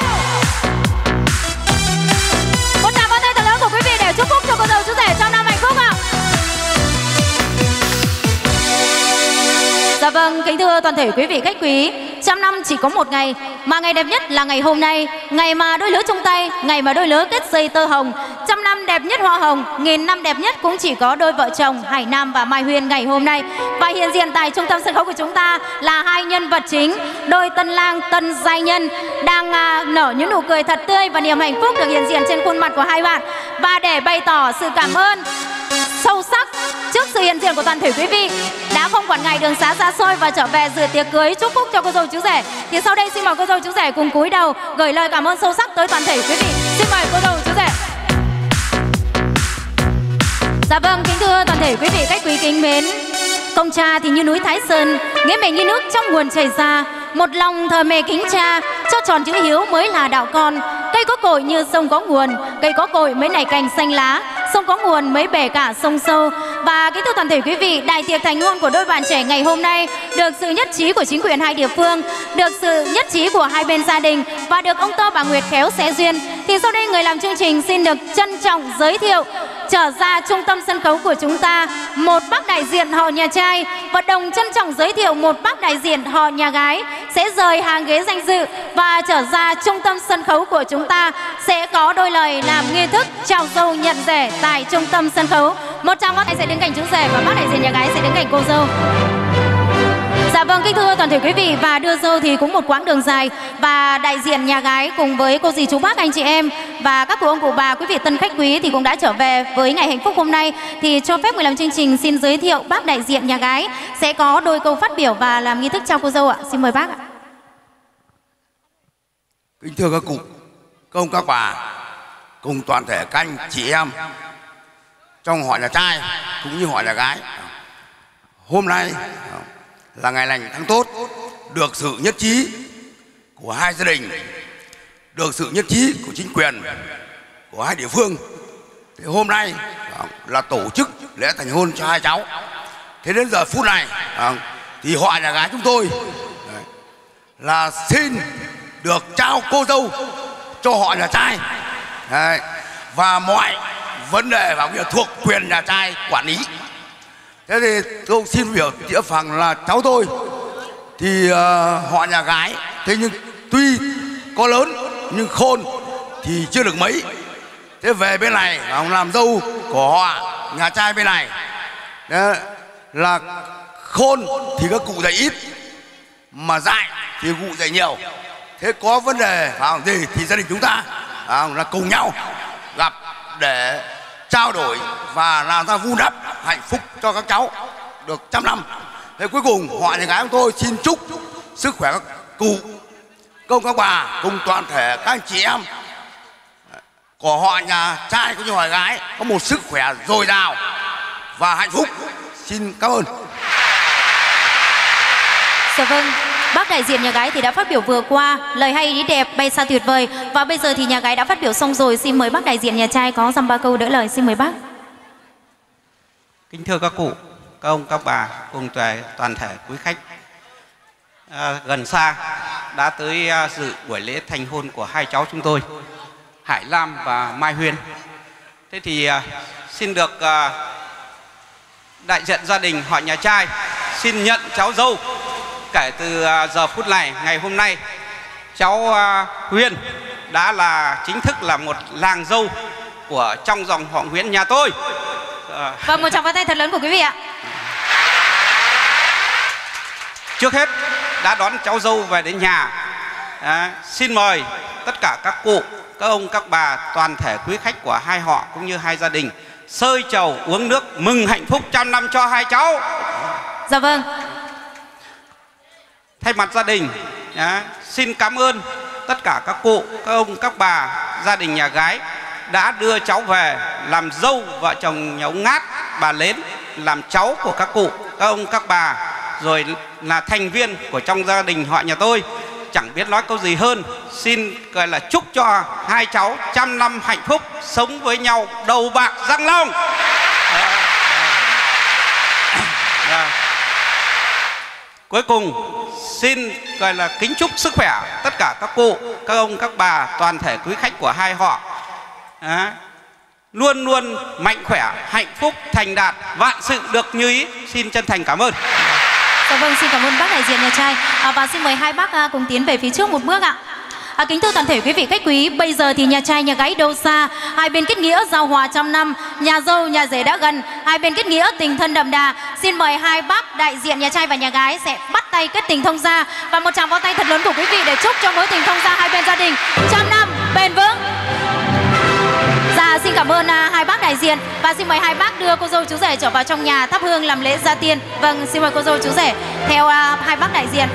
Một tràng pháo tay thật lớn của quý vị để chúc phúc cho cô dâu chú rể trong năm hạnh phúc ạ. Dạ vâng, kính thưa thưa toàn thể quý vị khách quý, trăm năm chỉ có một ngày, mà ngày đẹp nhất là ngày hôm nay, ngày mà đôi lứa chung tay, ngày mà đôi lứa kết dây tơ hồng. Trăm năm đẹp nhất hoa hồng, nghìn năm đẹp nhất cũng chỉ có đôi vợ chồng Hải Nam và Mai Huyên ngày hôm nay. Và hiện diện tại trung tâm sân khấu của chúng ta là hai nhân vật chính, đôi tân lang tân giai nhân đang à, nở những nụ cười thật tươi và niềm hạnh phúc được hiện diện trên khuôn mặt của hai bạn. Và để bày tỏ sự cảm ơn sâu sắc trước sự hiện diện của toàn thể quý vị đã không quản ngại đường xá xa xôi và trở về dự tiệc cưới chúc phúc cho cô dâu chú rể, thì sau đây xin mời cô dâu chú rể cùng cúi đầu gửi lời cảm ơn sâu sắc tới toàn thể quý vị. Xin mời cô dâu chú rể. Dạ vâng, kính thưa toàn thể quý vị khách quý kính mến, công cha thì như núi Thái Sơn, nghĩa mẹ như nước trong nguồn chảy ra, một lòng thờ mẹ kính cha, cho tròn chữ hiếu mới là đạo con. Cây có cội như sông có nguồn, cây có cội mấy nảy cành xanh lá, sông có nguồn mấy bể cả sông sâu. Và kính thưa toàn thể quý vị, đại tiệc thành hôn của đôi bạn trẻ ngày hôm nay được sự nhất trí của chính quyền hai địa phương, được sự nhất trí của hai bên gia đình và được ông Tơ bà Nguyệt khéo xé duyên. Thì sau đây người làm chương trình xin được trân trọng giới thiệu trở ra trung tâm sân khấu của chúng ta một bác đại diện họ nhà trai, và đồng trân trọng giới thiệu một bác đại diện họ nhà gái sẽ rời hàng ghế danh dự và trở ra trung tâm sân khấu của chúng ta sẽ có đôi lời làm nghi thức chào dâu nhận rể tại trung tâm sân khấu. Một trăm bác đại sẽ đứng cạnh chú rể và bác đại diện nhà gái sẽ đứng cạnh cô dâu. Dạ vâng, kính thưa toàn thể quý vị, và đưa dâu thì cũng một quãng đường dài, và đại diện nhà gái cùng với cô dì chú bác anh chị em và các cụ ông cụ bà quý vị tân khách quý thì cũng đã trở về với ngày hạnh phúc hôm nay. Thì cho phép người làm chương trình xin giới thiệu bác đại diện nhà gái sẽ có đôi câu phát biểu và làm nghi thức chào cô dâu ạ. Xin mời bác ạ. Kính thưa các cụ, các ông các bà cùng toàn thể các anh chị em trong họ nhà trai cũng như họ nhà gái, hôm nay là ngày lành tháng tốt, được sự nhất trí của hai gia đình, được sự nhất trí của chính quyền của hai địa phương. Thì hôm nay là tổ chức lễ thành hôn cho hai cháu. Thế đến giờ phút này thì họ nhà gái chúng tôi là xin được trao cô dâu cho họ nhà trai. Đấy. Và mọi vấn đề và thuộc quyền nhà trai quản lý. Thế thì tôi xin biểu địa phần là cháu tôi thì uh, họ nhà gái, thế nhưng tuy có lớn nhưng khôn thì chưa được mấy. Thế về bên này ông làm dâu của họ nhà trai bên này. Đấy, là khôn thì các cụ dạy ít mà dạy thì cụ dạy nhiều. Thế có vấn đề phải không gì thì gia đình chúng ta à, là cùng nhau gặp để trao đổi và làm ra vun đắp hạnh phúc cho các cháu được trăm năm. Thế cuối cùng họ nhà gái của tôi xin chúc sức khỏe các cụ, công các bà cùng toàn thể các anh chị em của họ nhà trai cũng như họ nhà gái có một sức khỏe dồi dào và hạnh phúc. Xin cảm ơn. Dạ vâng, bác đại diện nhà gái thì đã phát biểu vừa qua lời hay ý đẹp bay xa tuyệt vời, và bây giờ thì nhà gái đã phát biểu xong rồi. Xin mời bác đại diện nhà trai có dăm ba câu đỡ lời. Xin mời bác. Kính thưa các cụ, các ông các bà cùng toàn thể quý khách à, gần xa đã tới à, dự buổi lễ thành hôn của hai cháu chúng tôi, Hải Lam và Mai Huyên. Thế thì à, xin được à, đại diện gia đình họ nhà trai xin nhận cháu dâu. Kể từ à, giờ phút này, ngày hôm nay, cháu à, Huyên đã là chính thức là một làng dâu của trong dòng họ Nguyễn nhà tôi. À, Vâng, một tràng pháo tay thật lớn của quý vị ạ. Trước hết đã đón cháu dâu về đến nhà. À, xin mời tất cả các cụ, các ông, các bà, toàn thể quý khách của hai họ cũng như hai gia đình sơi chầu uống nước mừng hạnh phúc trăm năm cho hai cháu. Dạ vâng. Thay mặt gia đình à, xin cảm ơn tất cả các cụ, các ông, các bà, gia đình nhà gái đã đưa cháu về làm dâu vợ chồng nhà ông Ngát, bà Lến, làm cháu của các cụ, các ông, các bà, rồi là thành viên của trong gia đình họ nhà tôi. Chẳng biết nói câu gì hơn, xin gọi là chúc cho hai cháu trăm năm hạnh phúc, sống với nhau đầu bạc răng long. À, à, à. Cuối cùng xin gọi là kính chúc sức khỏe tất cả các cụ, các ông, các bà, toàn thể quý khách của hai họ à, luôn luôn mạnh khỏe, hạnh phúc, thành đạt, vạn sự được như ý. Xin chân thành cảm ơn. Dạ vâng, xin cảm ơn bác đại diện nhà trai. À, và xin mời hai bác à, cùng tiến về phía trước một bước ạ. À, kính thưa toàn thể quý vị khách quý, bây giờ thì nhà trai nhà gái đâu xa, hai bên kết nghĩa giao hòa trăm năm, nhà dâu nhà rể đã gần, hai bên kết nghĩa tình thân đậm đà. Xin mời hai bác đại diện nhà trai và nhà gái sẽ bắt tay kết tình thông gia, và một tràng pháo tay thật lớn của quý vị để chúc cho mối tình thông gia hai bên gia đình trăm năm bền vững. Dạ, xin cảm ơn à, hai bác đại diện, và xin mời hai bác đưa cô dâu chú rể trở vào trong nhà thắp hương làm lễ gia tiên. Vâng, xin mời cô dâu chú rể theo à, hai bác đại diện.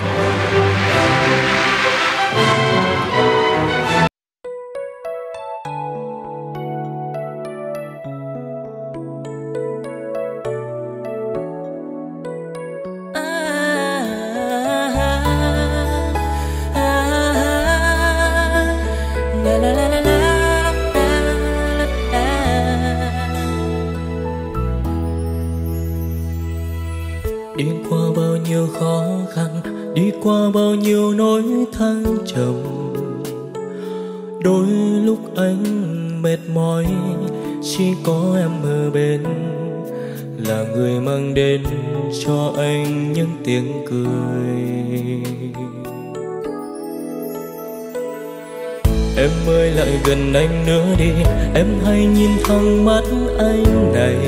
Đi qua bao nhiêu khó khăn, đi qua bao nhiêu nỗi thăng trầm, đôi lúc anh mệt mỏi, chỉ có em ở bên là người mang đến cho anh những tiếng cười. Em ơi lại gần anh nữa đi, em hãy nhìn thẳng mắt anh này.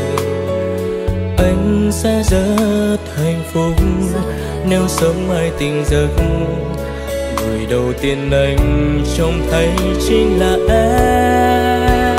Anh sẽ rất hạnh phúc nếu sớm mai tỉnh giấc, người đầu tiên anh trông thấy chính là em.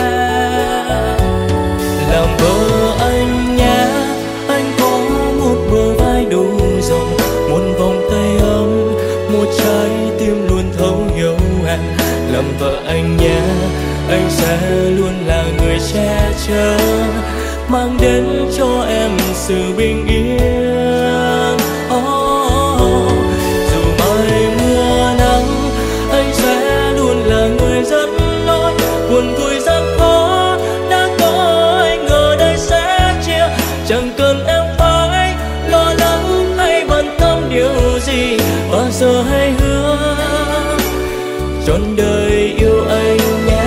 Làm vợ anh nhé, anh có một bờ vai đủ rộng, một vòng tay ấm, một trái tim luôn thấu hiểu em. Làm vợ anh nhé, anh sẽ luôn là người che chở, mang đến cho em sự bình yên. Oh, dù mai mưa nắng, anh sẽ luôn là người dẫn lối. Buồn vui gian khó đã có anh ở đây sẽ chia, chẳng cần em phải lo lắng hay bận tâm điều gì. Bao giờ hãy hứa trọn đời yêu anh nhé.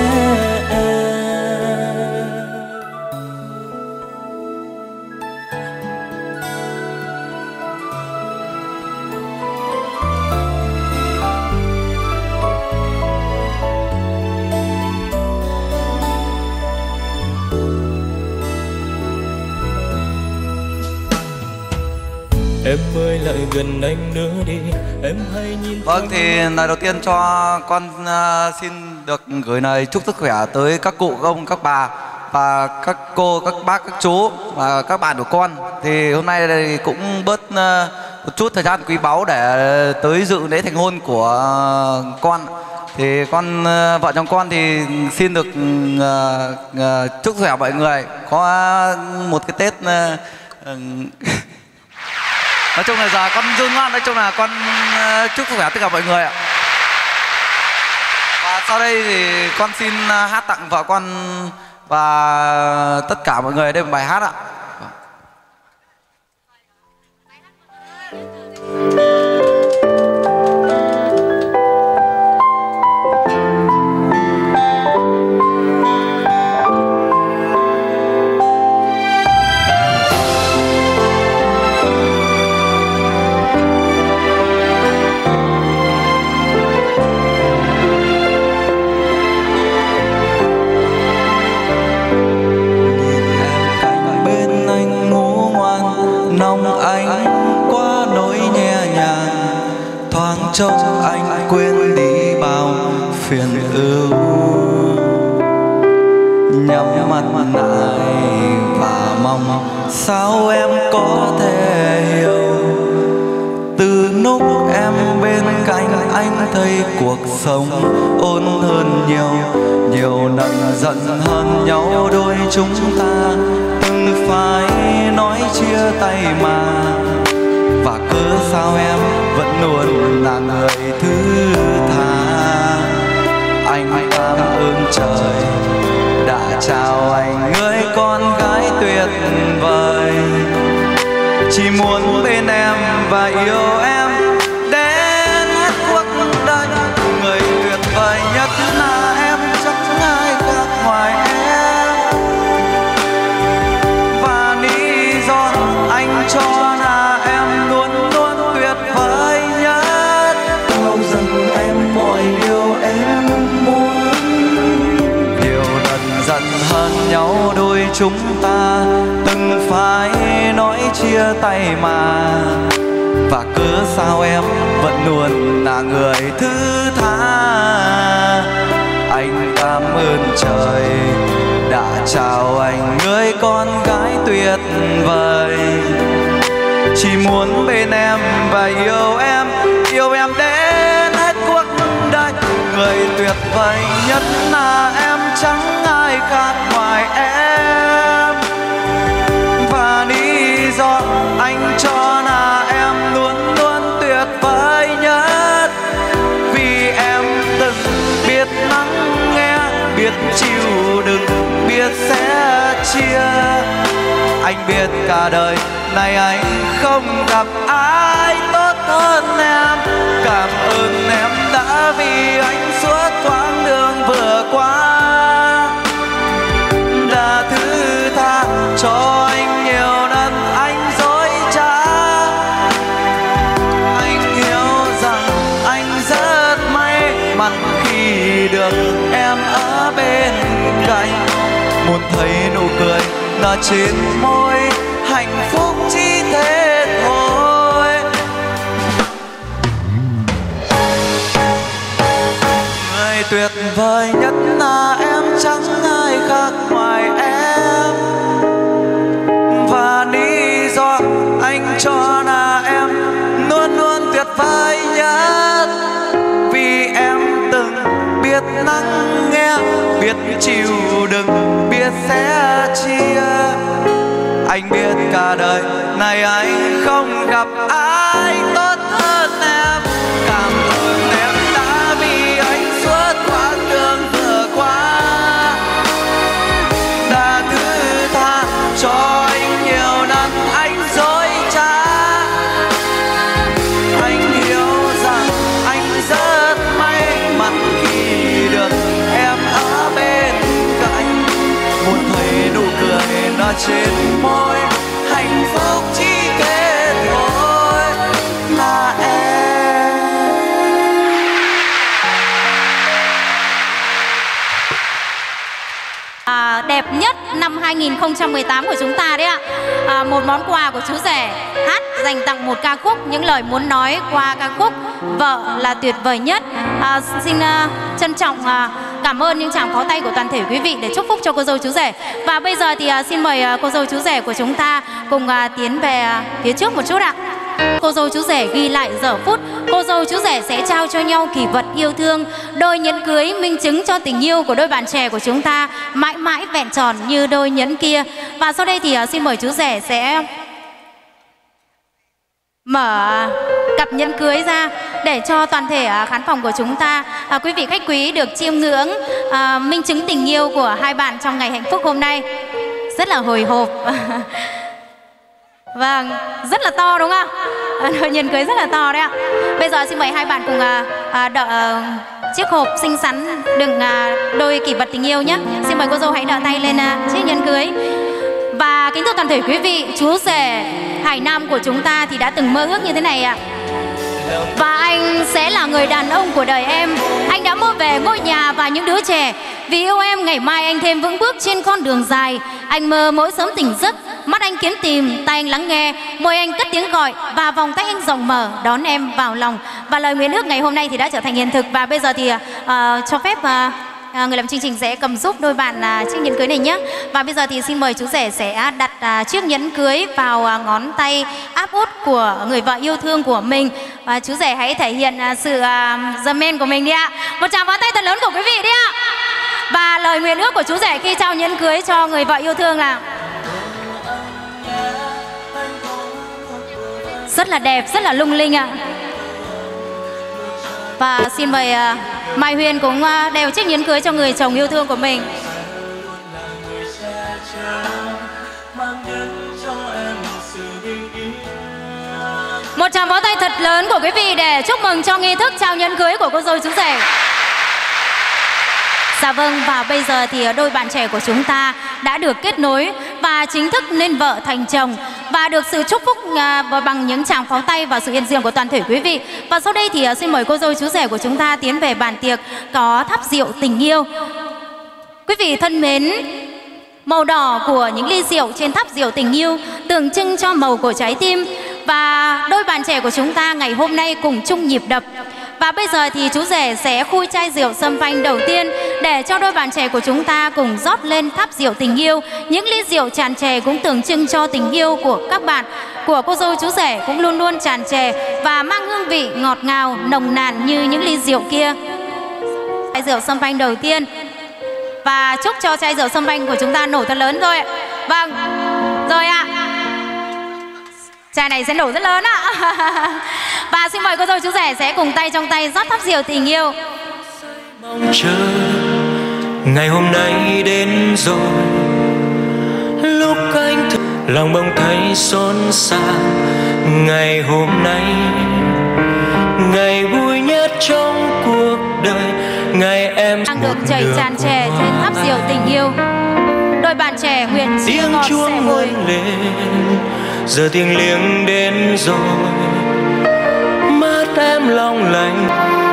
Em ơi lại gần anh nữa đi, em hãy nhìn. Vâng, thì lời đầu tiên cho con uh, xin được gửi lời chúc sức khỏe tới các cụ, các ông, các bà và các cô, các bác, các chú và các bạn của con. Thì hôm nay thì cũng bớt uh, một chút thời gian quý báu để tới dự lễ thành hôn của uh, con. Thì con uh, vợ chồng con thì xin được uh, uh, chúc sức khỏe mọi người có một cái Tết uh, uh, nói chung là giờ con run ngoan, nói chung là con uh, chúc sức khỏe tất cả mọi người ạ. Và sau đây thì con xin uh, hát tặng vợ con và tất cả mọi người đây một bài hát ạ. Trông anh quên đi bao phiền ưu, nhắm mắt lại và mong sao em có thể hiểu. Từ lúc em bên cạnh anh thấy cuộc sống ôn hơn nhiều, nhiều lần giận hơn nhau đôi chúng ta từng phải nói chia tay mà. Và cớ sao em vẫn luôn là người thứ tha. Anh cảm ơn trời đã trao anh người con gái tuyệt vời, chỉ muốn bên em và yêu em đến hết cuộc đời. Người tuyệt vời nhất là em, chẳng ai khác ngoài em. Và lý do anh cho là em luôn chúng ta từng phải nói chia tay mà, và cớ sao em vẫn luôn là người thứ tha. Anh cảm ơn trời đã trao anh người con gái tuyệt vời, chỉ muốn bên em và yêu em, yêu em đến hết cuộc đời. Người tuyệt vời nhất là em, chẳng ai khác ngoài em, và lý do anh cho là em luôn luôn tuyệt vời nhất, vì em từng biết lắng nghe, biết chịu đựng, biết sẻ chia. Anh biết cả đời này anh không gặp ai tốt hơn em. Cảm ơn em đã vì anh suốt quãng đường vừa qua, đã thứ tha cho anh nhiều lần anh dối trá. Anh hiểu rằng anh rất may mắn khi được em ở bên cạnh, muốn thấy nụ cười nở trên môi, hạnh phúc chỉ thế thôi. Người tuyệt vời nhất là em, chẳng ai khác ngoài em, và lý do anh cho là em luôn luôn tuyệt vời nhất, vì em từng biết lắng nghe, biết chịu đựng, biết sẻ chia. Anh biết cả đời này anh không gặp ai tốt hơn em. Cảm ơn em đã vì anh suốt quãng đường vừa qua, đã thứ tha cho anh nhiều lần anh dối trá. Anh hiểu rằng anh rất may mắn khi được em ở bên cạnh, muốn thấy nụ cười nở trên môi, hạnh phúc chỉ thế thôi là em. À, đẹp nhất năm hai nghìn không trăm mười tám của chúng ta đấy ạ. À, một món quà của chú rể hát dành tặng một ca khúc, những lời muốn nói qua ca khúc Vợ là tuyệt vời nhất. À, xin uh, trân trọng uh, cảm ơn những tràng pháo tay của toàn thể quý vị để chúc phúc cho cô dâu chú rể. Và bây giờ thì uh, xin mời uh, cô dâu chú rể của chúng ta cùng uh, tiến về uh, phía trước một chút ạ. Cô dâu chú rể ghi lại giờ phút cô dâu chú rể sẽ trao cho nhau kỷ vật yêu thương, đôi nhẫn cưới minh chứng cho tình yêu của đôi bạn trẻ của chúng ta mãi mãi vẹn tròn như đôi nhẫn kia. Và sau đây thì uh, xin mời chú rể sẽ mở cặp nhẫn cưới ra để cho toàn thể uh, khán phòng của chúng ta, uh, quý vị khách quý được chiêm ngưỡng uh, minh chứng tình yêu của hai bạn trong ngày hạnh phúc hôm nay. Rất là hồi hộp. Vâng, rất là to đúng không ạ? Đôi nhẫn cưới rất là to đấy ạ. Bây giờ xin mời hai bạn cùng uh, uh, đợi uh, chiếc hộp xinh xắn đựng uh, đôi kỷ vật tình yêu nhé. Xin mời cô dâu hãy đỡ tay lên uh, chiếc nhẫn cưới. Và kính thưa toàn thể quý vị, chú rể Hải Nam của chúng ta thì đã từng mơ ước như thế này ạ. Và anh sẽ là người đàn ông của đời em. Anh đã mơ về ngôi nhà và những đứa trẻ. Vì yêu em ngày mai anh thêm vững bước trên con đường dài. Anh mơ mỗi sớm tỉnh giấc, mắt anh kiếm tìm, tai anh lắng nghe, môi anh cất tiếng gọi và vòng tay anh rộng mở đón em vào lòng. Và lời nguyện ước ngày hôm nay thì đã trở thành hiện thực. Và bây giờ thì uh, cho phép uh, À, người làm chương trình sẽ cầm giúp đôi bạn à, chiếc nhẫn cưới này nhé. Và bây giờ thì xin mời chú rể sẽ đặt à, chiếc nhẫn cưới vào à, ngón tay áp út của người vợ yêu thương của mình. Và chú rể hãy thể hiện à, sự à, dâm men của mình đi ạ. Một tràng pháo tay thật lớn của quý vị đi ạ. Và lời nguyện ước của chú rể khi trao nhẫn cưới cho người vợ yêu thương là rất là đẹp, rất là lung linh ạ. Và xin mời uh, Mai Huyền cũng uh, đeo chiếc nhẫn cưới cho người chồng yêu thương của mình. Một tràng vỗ tay thật lớn của quý vị để chúc mừng cho nghi thức trao nhẫn cưới của cô dâu chú rể. Dạ vâng, và bây giờ thì đôi bạn trẻ của chúng ta đã được kết nối và chính thức nên vợ thành chồng và được sự chúc phúc uh, bằng những tràng pháo tay và sự hiện diện của toàn thể quý vị. Và sau đây thì uh, xin mời cô dâu chú rể của chúng ta tiến về bàn tiệc có thắp rượu tình yêu. Quý vị thân mến, Màu đỏ của những ly rượu trên tháp rượu tình yêu tượng trưng cho màu của trái tim. Và đôi bạn trẻ của chúng ta ngày hôm nay cùng chung nhịp đập. Và bây giờ thì chú rể sẽ khui chai rượu sâm phanh đầu tiên để cho đôi bạn trẻ của chúng ta cùng rót lên tháp rượu tình yêu. Những ly rượu tràn trề cũng tượng trưng cho tình yêu của các bạn, của cô dâu chú rể cũng luôn luôn tràn trề và mang hương vị ngọt ngào, nồng nàn như những ly rượu kia. Chai rượu sâm phanh đầu tiên. Và chúc cho chai rượu sâm phanh của chúng ta nổ thật lớn thôi. Vâng, rồi ạ. Chai này sẽ nổ rất lớn ạ. Và xin mời cô dâu chú rể sẽ cùng tay trong tay rót tháp rượu tình yêu. Mong chờ ngày hôm nay đến rồi, lúc anh thức lòng bỗng thấy xôn xao. Ngày hôm nay, ngày vui nhất trong cuộc đời, ngày em đang được chảy tràn trề trên tháp rượu tình yêu. Đôi bạn trẻ nguyện chia ngọt sẻ bùi. Giờ tiếng liêng đến rồi, mắt em long lanh.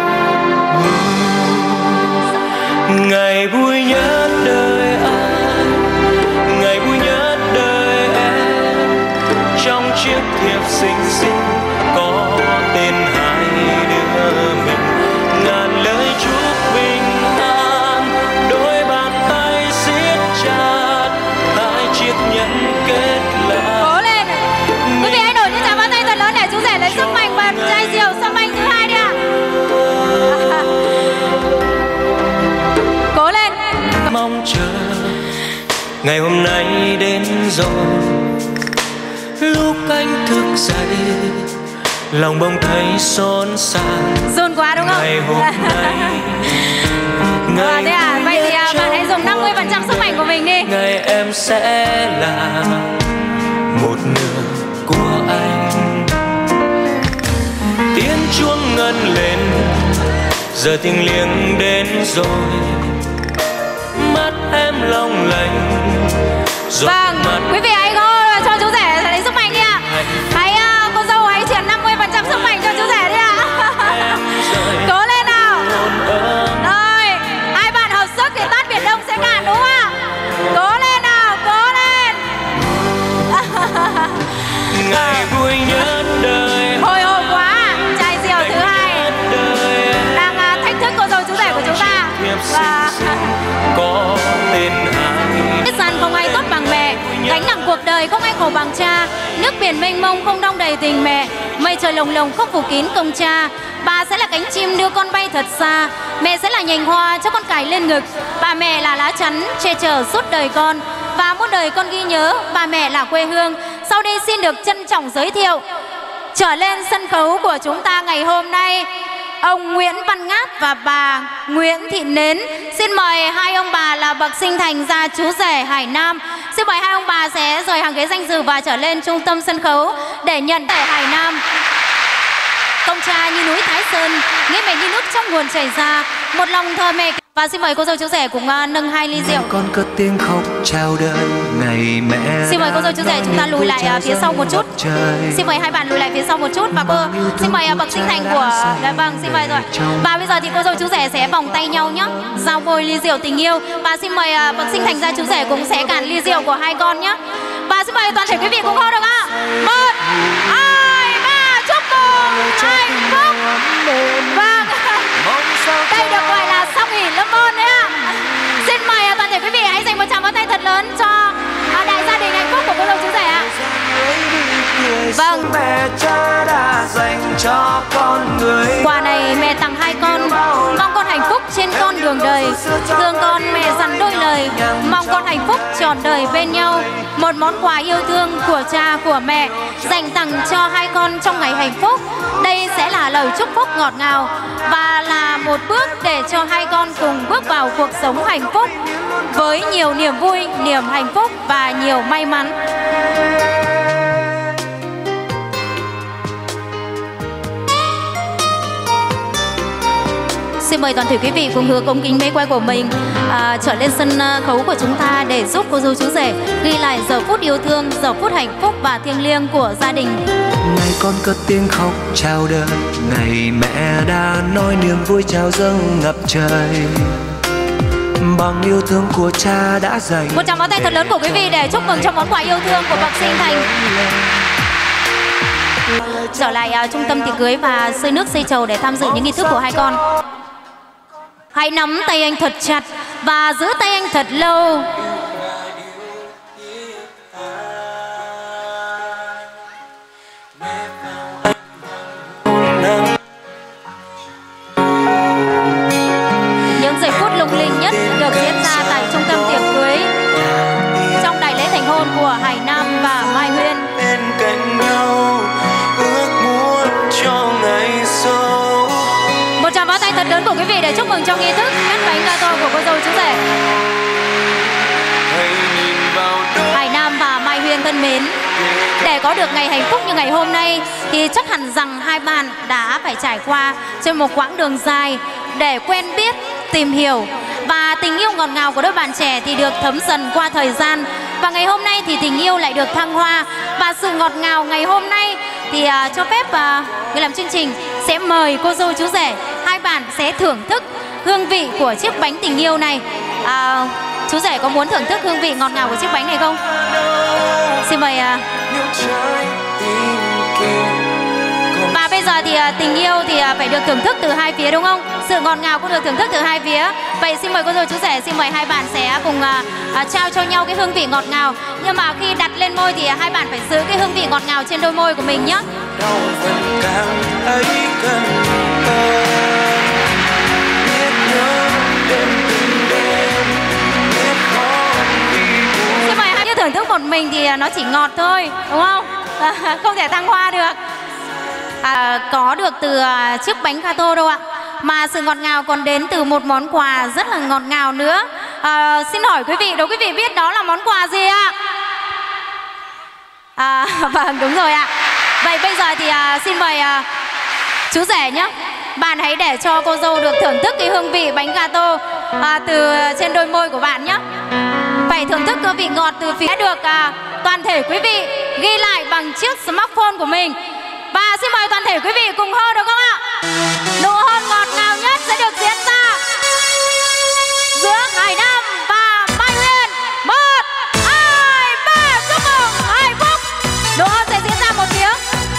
Ngày vui nhất đời anh, ngày vui nhất đời em. Trong chiếc thiệp xinh xinh có tên hai đứa mình. Ngàn lời chúc bình an, đôi bàn tay siết chặt, hai chiếc nhẫn kết lại. Cố lên, quý vị hãy nổi những tràng pháo tay thật lớn để chú rể lấy sức mạnh bật chai rượu sâm phanh thứ hai đi ạ. Cố lên. Mong chờ ngày hôm nay đến rồi, lúc anh thức dậy lòng bỗng thấy xôn xao. Run quá đúng không? Ngày hôm nay, à, thế à? Vậy thì à, bạn hãy dùng năm mươi phần trăm sức mạnh của mình đi. Ngày em sẽ là một nửa của anh. Tiếng chuông ngân lên, giờ tiếng liêng đến rồi, mắt em long lanh. Vâng, quý vị hãy go cho chú rể lấy sức mạnh đi ạ. Hãy uh, cô dâu hãy chuyển năm mươi phần trăm sức mạnh cho chú rể đi ạ. Cố lên nào. Rồi, hai bạn hợp sức thì tát Biển Đông sẽ cạn đúng không ạ? Cố lên nào, cố lên. Ngày vui nhất đời. Hồi hộp quá, chai rượu thứ hai đang uh, thách thức cô dâu chú rể của chúng ta. Và có tên hai. Biết rằng không ai tốt bằng mẹ, gánh nặng cuộc đời không ai khổ bằng cha. Nước biển mênh mông không đong đầy tình mẹ, mây trời lồng lồng không phủ kín công cha. Bà sẽ là cánh chim đưa con bay thật xa, mẹ sẽ là nhành hoa cho con cài lên ngực. Bà mẹ là lá chắn che chở suốt đời con, và muôn đời con ghi nhớ bà mẹ là quê hương. Sau đây xin được trân trọng giới thiệu trở lên sân khấu của chúng ta ngày hôm nay ông Nguyễn Văn Ngát và bà Nguyễn Thị Nến. Xin mời hai ông bà là bậc sinh thành gia chú rể Hải Nam. Xin mời hai ông bà sẽ rời hàng ghế danh dự và trở lên trung tâm sân khấu để nhận rể Hải Nam. Công cha như núi Thái Sơn, nghĩa mẹ như nước trong nguồn chảy ra, một lòng thờ mẹ. Và xin mời cô dâu chú rể cùng uh, nâng hai ly rượu. Con cất tiếng khóc chào đời ngày mẹ. Xin mời cô dâu chú rể chúng ta lùi lại uh, phía sau một chút. Xin mời hai bạn lùi lại phía sau một chút. Và cô xin mời uh, bậc sinh thành của dạ, vâng xin mời rồi. Và bây giờ thì cô dâu chú rể sẽ vòng tay nhau nhé, giao bôi ly rượu tình yêu. Và xin mời uh, bậc sinh thành gia chú rể cũng sẽ cạn ly rượu của hai con nhé. Và xin mời toàn thể quý vị cùng hô được ạ. Một, hai, ba, chúc mừng hạnh phúc. Vâng, đây được gọi là song hỷ lâm môn đấy ạ. Xin mời toàn thể quý vị hãy dành một tràng pháo tay thật lớn cho đại gia đình hạnh phúc của cô dâu chú rể ạ. Vâng, mẹ cha đã dành cho con người. Quà này mẹ tặng hai con, mong con hạnh phúc trên con đường đời. Thương con mẹ dặn đôi lời, mong con hạnh phúc trọn đời bên nhau. Một món quà yêu thương của cha của mẹ dành tặng cho hai con trong ngày hạnh phúc. Đây sẽ là lời chúc phúc ngọt ngào và là một bước để cho hai con cùng bước vào cuộc sống hạnh phúc với nhiều niềm vui, niềm hạnh phúc và nhiều may mắn. Xin mời toàn thể quý vị cùng hướng ống kính máy quay của mình à, trở lên sân khấu của chúng ta để giúp cô dâu chú rể ghi lại giờ phút yêu thương, giờ phút hạnh phúc và thiêng liêng của gia đình. Ngày con cất tiếng khóc chào đời, ngày mẹ đã nói niềm vui chào dâng ngập trời. bằng yêu thương của cha đã dành. Một tràng pháo tay thật lớn của quý vị để chúc mừng cho món quà yêu thương của bậc sinh thành. Trở lại uh, trung tâm tiệc cưới và xơi nước xây trầu để tham dự những nghi thức của hai con. Hãy nắm tay anh thật chặt và giữ tay anh thật lâu. Những giây phút lung linh nhất được diễn ra tại trung tâm tiệc cưới trong đại lễ thành hôn của Hải Nam và Mai Huyên. Bên cạnh nhau ước muốn cho ngày sau. Một tràng pháo tay thật lớn của quý vị để chúc mừng trong nghi thức cắt bánh gato của cô dâu chú rể. Hải Nam và Mai Huyên thân mến, để có được ngày hạnh phúc như ngày hôm nay thì chắc hẳn rằng hai bạn đã phải trải qua trên một quãng đường dài để quen biết, tìm hiểu, và tình yêu ngọt ngào của đôi bạn trẻ thì được thấm dần qua thời gian. Và ngày hôm nay thì tình yêu lại được thăng hoa, và sự ngọt ngào ngày hôm nay thì uh, cho phép uh, người làm chương trình sẽ mời cô dâu chú rể, hai bạn sẽ thưởng thức hương vị của chiếc bánh tình yêu này. uh, Chú rể có muốn thưởng thức hương vị ngọt ngào của chiếc bánh này không? Xin mời. uh... Và bây giờ thì uh, tình yêu thì uh, phải được thưởng thức từ hai phía đúng không? Sự ngọt ngào cũng được thưởng thức từ hai phía. Vậy xin mời cô dâu chú rể, xin mời hai bạn sẽ cùng uh, uh, trao cho nhau cái hương vị ngọt ngào. Nhưng mà khi đặt lên môi thì uh, hai bạn phải giữ cái hương vị ngọt ngào trên đôi môi của mình nhé. Xin mời hai, như thưởng thức một mình thì uh, nó chỉ ngọt thôi, đúng không? Không thể thăng hoa được. À, có được từ uh, chiếc bánh gato đâu ạ, mà sự ngọt ngào còn đến từ một món quà rất là ngọt ngào nữa. À, xin hỏi quý vị, đố quý vị biết đó là món quà gì ạ? À, vâng, đúng rồi ạ. Vậy bây giờ thì uh, xin mời uh, chú rể nhé, bạn hãy để cho cô dâu được thưởng thức cái hương vị bánh gato uh, từ trên đôi môi của bạn nhé. Phải thưởng thức hương vị ngọt từ phía được uh, toàn thể quý vị ghi lại bằng chiếc smartphone của mình. Và xin mời toàn thể quý vị cùng hôn được không ạ? Nụ hôn ngọt ngào nhất sẽ được diễn ra giữa Hải Nam và Mai Huyên. Một, hai, ba, chúc mừng hạnh phúc. Nụ hôn sẽ diễn ra một tiếng.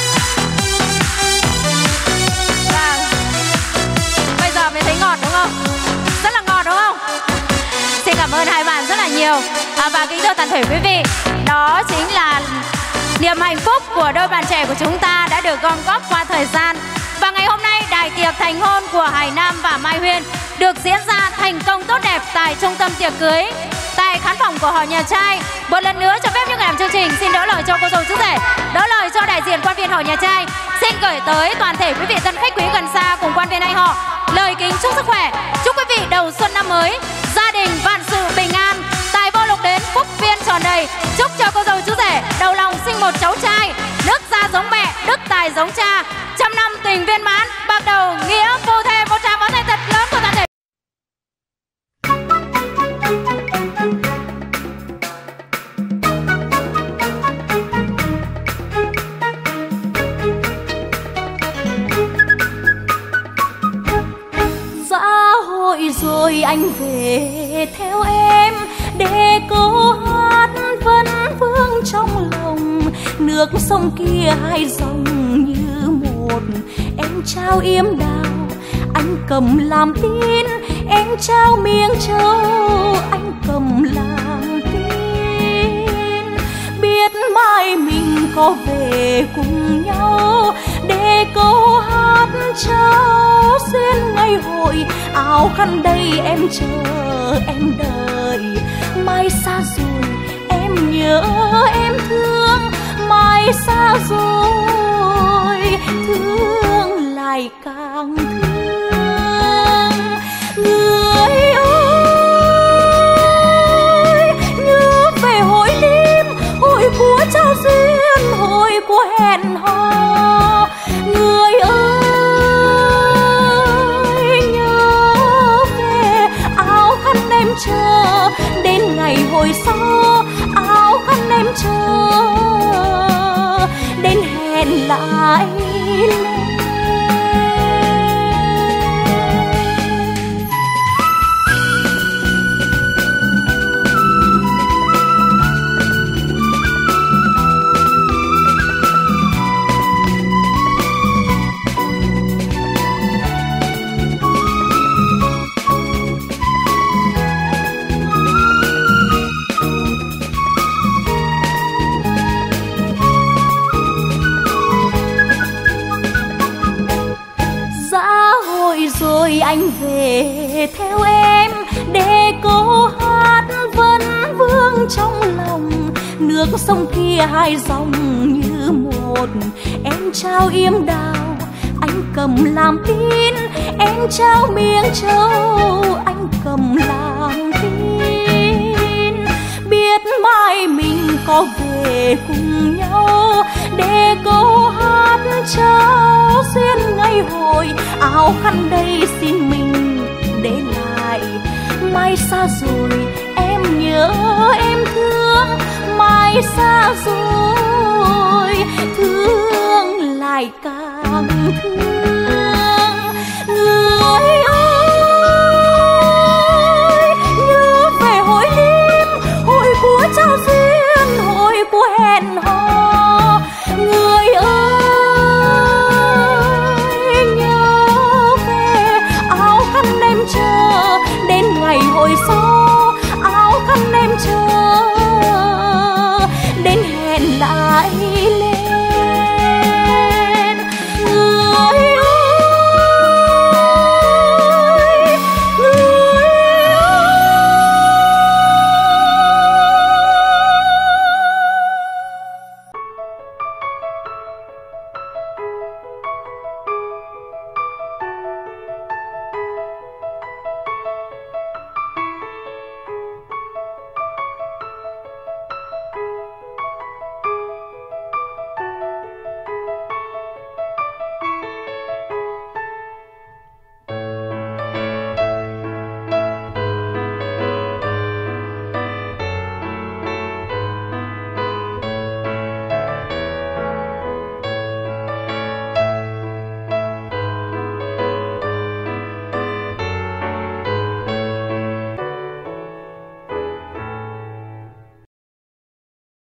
Vâng. Bây giờ mới thấy ngọt đúng không? Rất là ngọt đúng không? Xin cảm ơn hai bạn rất là nhiều. À, và kính thưa toàn thể quý vị, đó chính là niềm hạnh phúc của đôi bạn trẻ của chúng ta đã được gom góp qua thời gian. Và ngày hôm nay, đại tiệc thành hôn của Hải Nam và Mai Huyên được diễn ra thành công tốt đẹp tại trung tâm tiệc cưới, tại khán phòng của họ nhà trai. Một lần nữa cho phép những người làm chương trình xin đỡ lời cho cô dâu chú rể, đỡ lời cho đại diện quan viên họ nhà trai. Xin gửi tới toàn thể quý vị tân khách quý gần xa cùng quan viên anh họ lời kính chúc sức khỏe, chúc quý vị đầu xuân năm mới gia đình vạn sự bình an, tài vô lộc đến, phúc viên tròn đầy. Chúc cho cô dâu chú rể đầu lòng sinh một cháu trai, nước da giống mẹ, đức tài giống cha, trăm năm tình viên mãn, bạc đầu nghĩa phu thê. Một tràng pháo tay thật lớn của toàn thể. Xã hội rồi anh về theo em để câu hát vẫn vương trong lòng. Nước sông kia hai dòng như một, em trao yếm đào, anh cầm làm tin. Em trao miếng trâu, anh cầm làm tin. Biết mai mình có về cùng nhau để câu hát trao xuyên ngày hội. Áo khăn đây em chờ em đợi, mai xa rồi em nhớ em thương, mai xa rồi thương lại càng thương. Người ơi nhớ về hồi đêm, hồi của trao duyên, hồi của hẹn hò. Người ơi nhớ về áo khăn em chờ đến ngày hồi sau, áo khăn em chờ đến hẹn lại. anh về theo em để câu hát vẫn vương trong lòng. Nước sông kia hai dòng như một, em trao yếm đào anh cầm làm tin, em trao miếng trâu anh cầm làm tin. Biết mai mình có về cùng nhau để câu hát trao duyên ngày hồi. Áo khăn đây xin mình để lại, mai xa rồi em nhớ em thương, mai xa rồi thương lại càng thương.